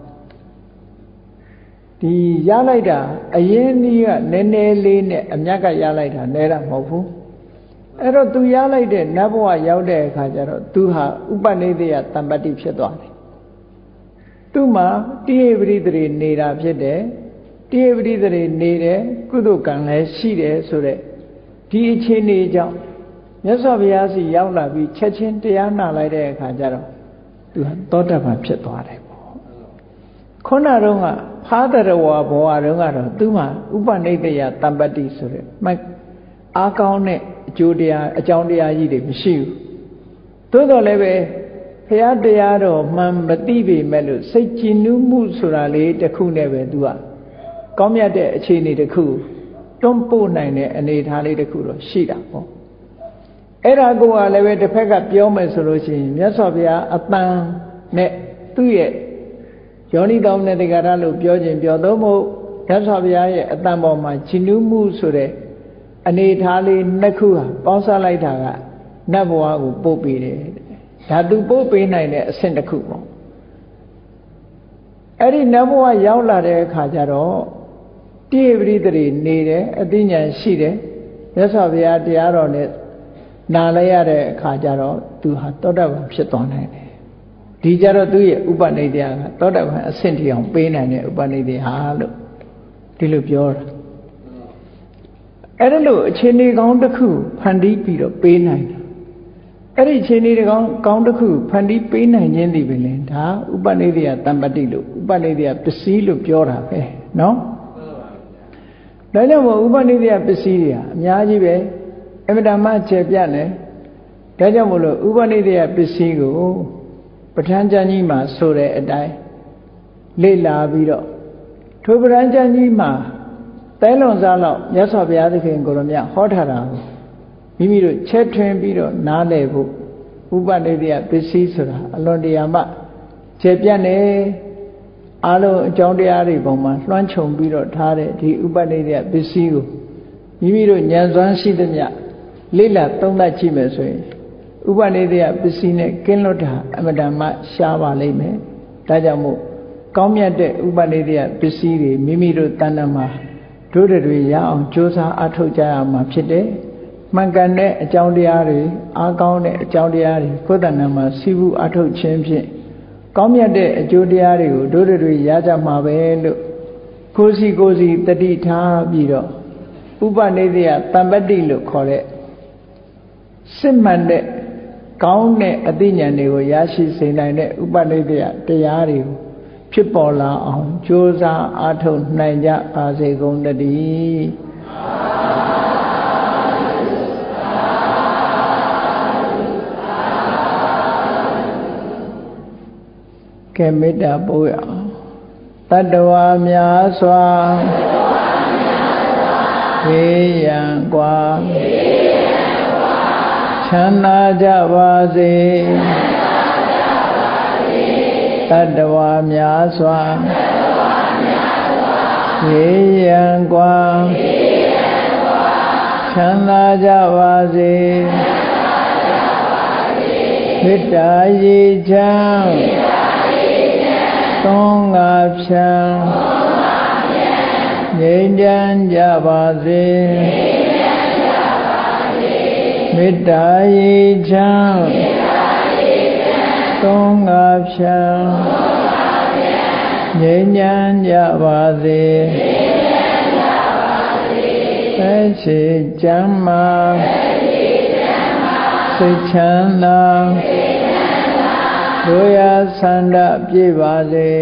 ဒီရလိုက်တာအရင်နည်းကနည်းနည်းလေးနဲ့အမြတ်ကရလိုက်တာနဲတာမဟုတ်ဘူးအဲ့တော့သူရလိုက်တဲ့နတ်ဘဝရောက်တဲ့အခါကျတော့သူဟာဥပနိဒေယတမ္ပတ္တိဖြစ်သွားတယ်သူ့မှာတိယပရိသေနေတာဖြစ်တယ်တိယပရိသေနေတယ်ကုသိုလ်ကံလည်းရှိတယ်ဆိုတဲ့ဒီအခြေအနေကြောင့်မြတ်စွာဘုရားစီရောက်လာပြီးချက်ချင်းတရားနာလိုက်တဲ့အခါကျတော့သူဟာသောတာပန်ဖြစ်သွားတယ်ပေါ့ခုနတုန်းကဖာသရဝဘဝတုန်းကတော့သူ့မှာဥပနိဒေယတမ္ပတ္တိဆိုတဲ့အားကောင်းတဲ့အကျိုးတရားအကြောင်းတရားကြီးတွေမရှိဘူးသို့တော်လည်းပဲဘုရားတရားတော်မှန်မသိပေမဲ့လို့စိတ်ကြည်နူးမှုဆိုတာလေးတစ်ခုနဲ့ပဲသူကကောင်းမြတ်တဲ့အခြေအနေတစ်ခုတွန်းပို့နိုင်တဲ့အနေအထားလေးတစ်ခုတော့ရှိတာပေါ့အဲ့ဒါကိုကလည်းပဲတစ်ဖက်ကပြောမယ်ဆိုလို့ရှိရင်မြတ်စွာဘုရားအတန်နဲ့သူ့ရဲ့ယောနိသောနဲ့တက္ကရာလို့ပြောခြင်းပြောတော့မဟုတ်မြတ်စွာဘုရားရဲ့အတန်ပေါ်မှာကြည်နူးမှုဆိုတဲ့အနေထားလေးနှစ်ခုဟာပေါင်းစပ်လိုက်တာကနတ်ဘဝကိုပို့ပေးတယ်ဓာတုပို့ပေးနိုင်တဲ့အဆင့်တစ်ခုပေါ့အဲ့ဒီနတ်ဘဝရောက်လာတဲ့အခါကျတော့တိယပရိသေနေတယ်အသိဉာဏ်ရှိတယ်မြတ်စွာဘုရားတရားတော်နဲ့နာလိုက်ရတဲ့အခါကျတော့သူဟာသောတာပန်ဖြစ်သွားနိုင်တယ်ဒီကြတော့သူ့ရဲ့ဥပနိဒေယကသောတာပန်အဆင့်ထိအောင်ပေးနိုင်တဲ့ဥပနိဒေယဟာလို့ဒီလိုပြောတာအဲ့ဒါလို့အခြေအနေကောင်းတစ်ခုဖန်တီးပြီးတော့ပေးနိုင်တယ်အဲ့ဒီအခြေအနေကောင်းကောင်းတစ်ခုဖန်တီးပေးနိုင်ခြင်းဒီပဲလေဒါဥပနိဒေယတမ္ပတ္တိလို့ဥပနိဒေယပစ္စည်းလို့ပြောတာပဲနော်ဒါကြောင့်မို့ဥပနိဒေယပစ္စည်းတွေဟာအများကြီးပဲအမတမကျေပြတ်တယ်ဒါကြောင့်မို့လို့ဥပနိဒေယပစ္စည်းကိုပဋ္ဌာန်းကျမ်းကြီးမှာဆိုတဲ့အတိုင်းလေ့လာပြီးတော့ထိုပဋ္ဌာန်းကျမ်းကြီးမှာတဲလွန်စားလောက်မြတ်စွာဘုရားသခင်ကိုရမြတ်ဟောထားတာကိုမိမိတို့ချက်ထွင်ပြီးတော့နားလည်ဖို့ဥပနိဒေယပစ္စည်းဆိုတာအလွန်တရာမှကျေပြတ်နေအလုံးအကြောင်းတရားတွေပုံမှာလွှမ်းခြုံပြီးတော့ထားတဲ့ဒီဥပနိဒေယပစ္စည်းကိုမိမိတို့ဉာဏ်စွမ်းရှိသမျှလေ့လာသုံးသပ်ကြည့်မယ်ဆိုရင်ဥပနိဒေယပစ္စည်းနဲ့ကင်းလွတ်တာအမတန်မှရှားပါလိမ့်မယ်ဒါကြောင့်မို့ကောင်းမြတ်တဲ့ဥပနိဒေယပစ္စည်းတွေမိမိတို့တဏ္ဍာမှာတို့တွေရအောင်ကြိုးစားအထောက်ကြရမှာဖြစ်တယ်မှန်ကန်တဲ့အကြောင်းတရားတွေအားကောင်းတဲ့အကြောင်းတရားတွေကိုယ်တဏ္ဍာမှာစီးပူးအထောက်ခြင်းဖြင့်ကောင်းမြတ်တဲ့အကျိုးတရားတွေကိုတို့တွေရကြမှာပဲလို့ကိုယ်စီကိုယ်စီတတိထားပြီးတော့ဥပနိဒေယတမ္ပတ္တိလို့ခေါ်တဲ့စစ်မှန်တဲ့ကောင်းတဲ့အသိဉာဏ်တွေကိုရရှိစေနိုင်တဲ့ဥပနိဒေယတရားတွေကိုဖြစ်ပေါ်လာအောင်ကြိုးစားအားထုတ်နိုင်ကြပါစေကုန်သတည်းကဲမေတ္တာပို့ရအောင်တတ္တဝါများစွာဘေးရန်ကွာချမ်းသာကြပါစေတတ္တဝါများစွာဘေးရန်ကွာချမ်းသာကြပါစေမေတ္တာရည်ချမ်းသောငါဖြံငြိမ်းချမ်းကြပါစေမေတ္တာရေချမ်းသောငါဖြံငြိမ်းချမ်းကြပါစေသက်ရှိချမ်းမာစိတ်ချမ်းသာတို့ရဆန္ဒပြည့်ပါစေ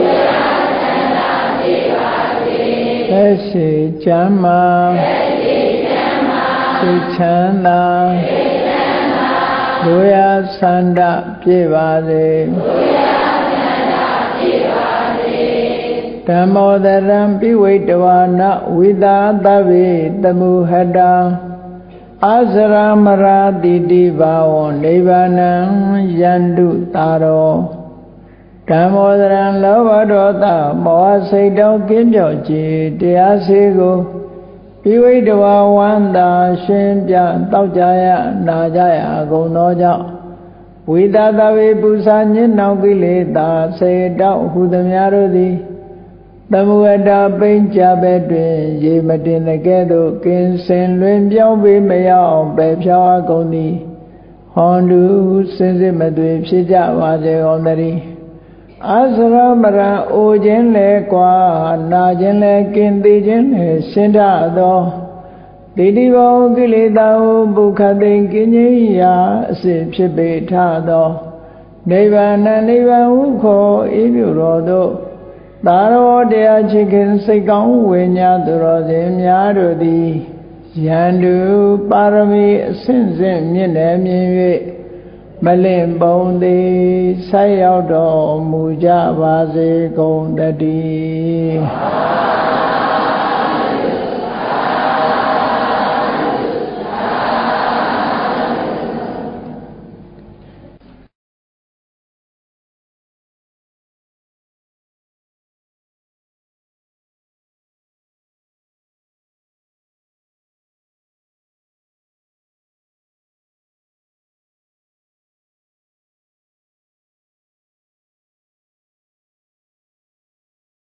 သက်ရှိချမ်းမာစိတ်ချမ်းသာတို့ရဆန္ဒပြည့်ပါစေဓမ္မောတရံပိဝိတဝါနဝိသာသဗ္ဗေတမုဟတံအာစရမရာတိတိဘာဝံနိဗ္ဗာနံယန္တုတာရောဓမ္မောတရံလောဘဒေါသမောဟစိတ်တောကင်းပြော့ခြင်းတရားစေကိုပိဝိတဝါဝန္တာရှင်ပြတောက်ကြရနာကြရကုန်သောကြောင့်ဝိသသဗေပူဇာညစ်နှောင်ကိလေသာစေတောက်ဟုသမျှတို့သည်သမုဝတ္တပိဉ္ကြပဲတွင်ရေမတင်တဲ့ကဲ့သို့ကင်းစင်လွင်ပြောင်းပြီးမရောက်ပယ်ဖြောင်းကုန်သည်ဟွန်တုစင်စစ်မသွေဖြစ်ကြပါစေကုန်သတည်းအာစရမရံအိုခြင်းလဲကွာနာခြင်းလဲကင်းသိခြင်းလဲရှင်းထသောတိတိဘောကိလေသာဟုဘုခသိင်ကင်းခြင်းရာအစစ်ဖြစ်ပေထသောနိဗ္ဗာန်နိဗ္ဗာန်ဟုခေါ်ဤပြုတော်သို့သာရောတရားချစ်ခင်စိတ်ကောင်းဝိညာဉ်သူတော်စင်များတို့သည်ယန္တုပါရမီအစဉ်စဉ်မြင့်တယ်မြင်၍မလင့်ပုံသည်ဆိုက်ရောက်တော်မူကြပါစေကုန်တည်း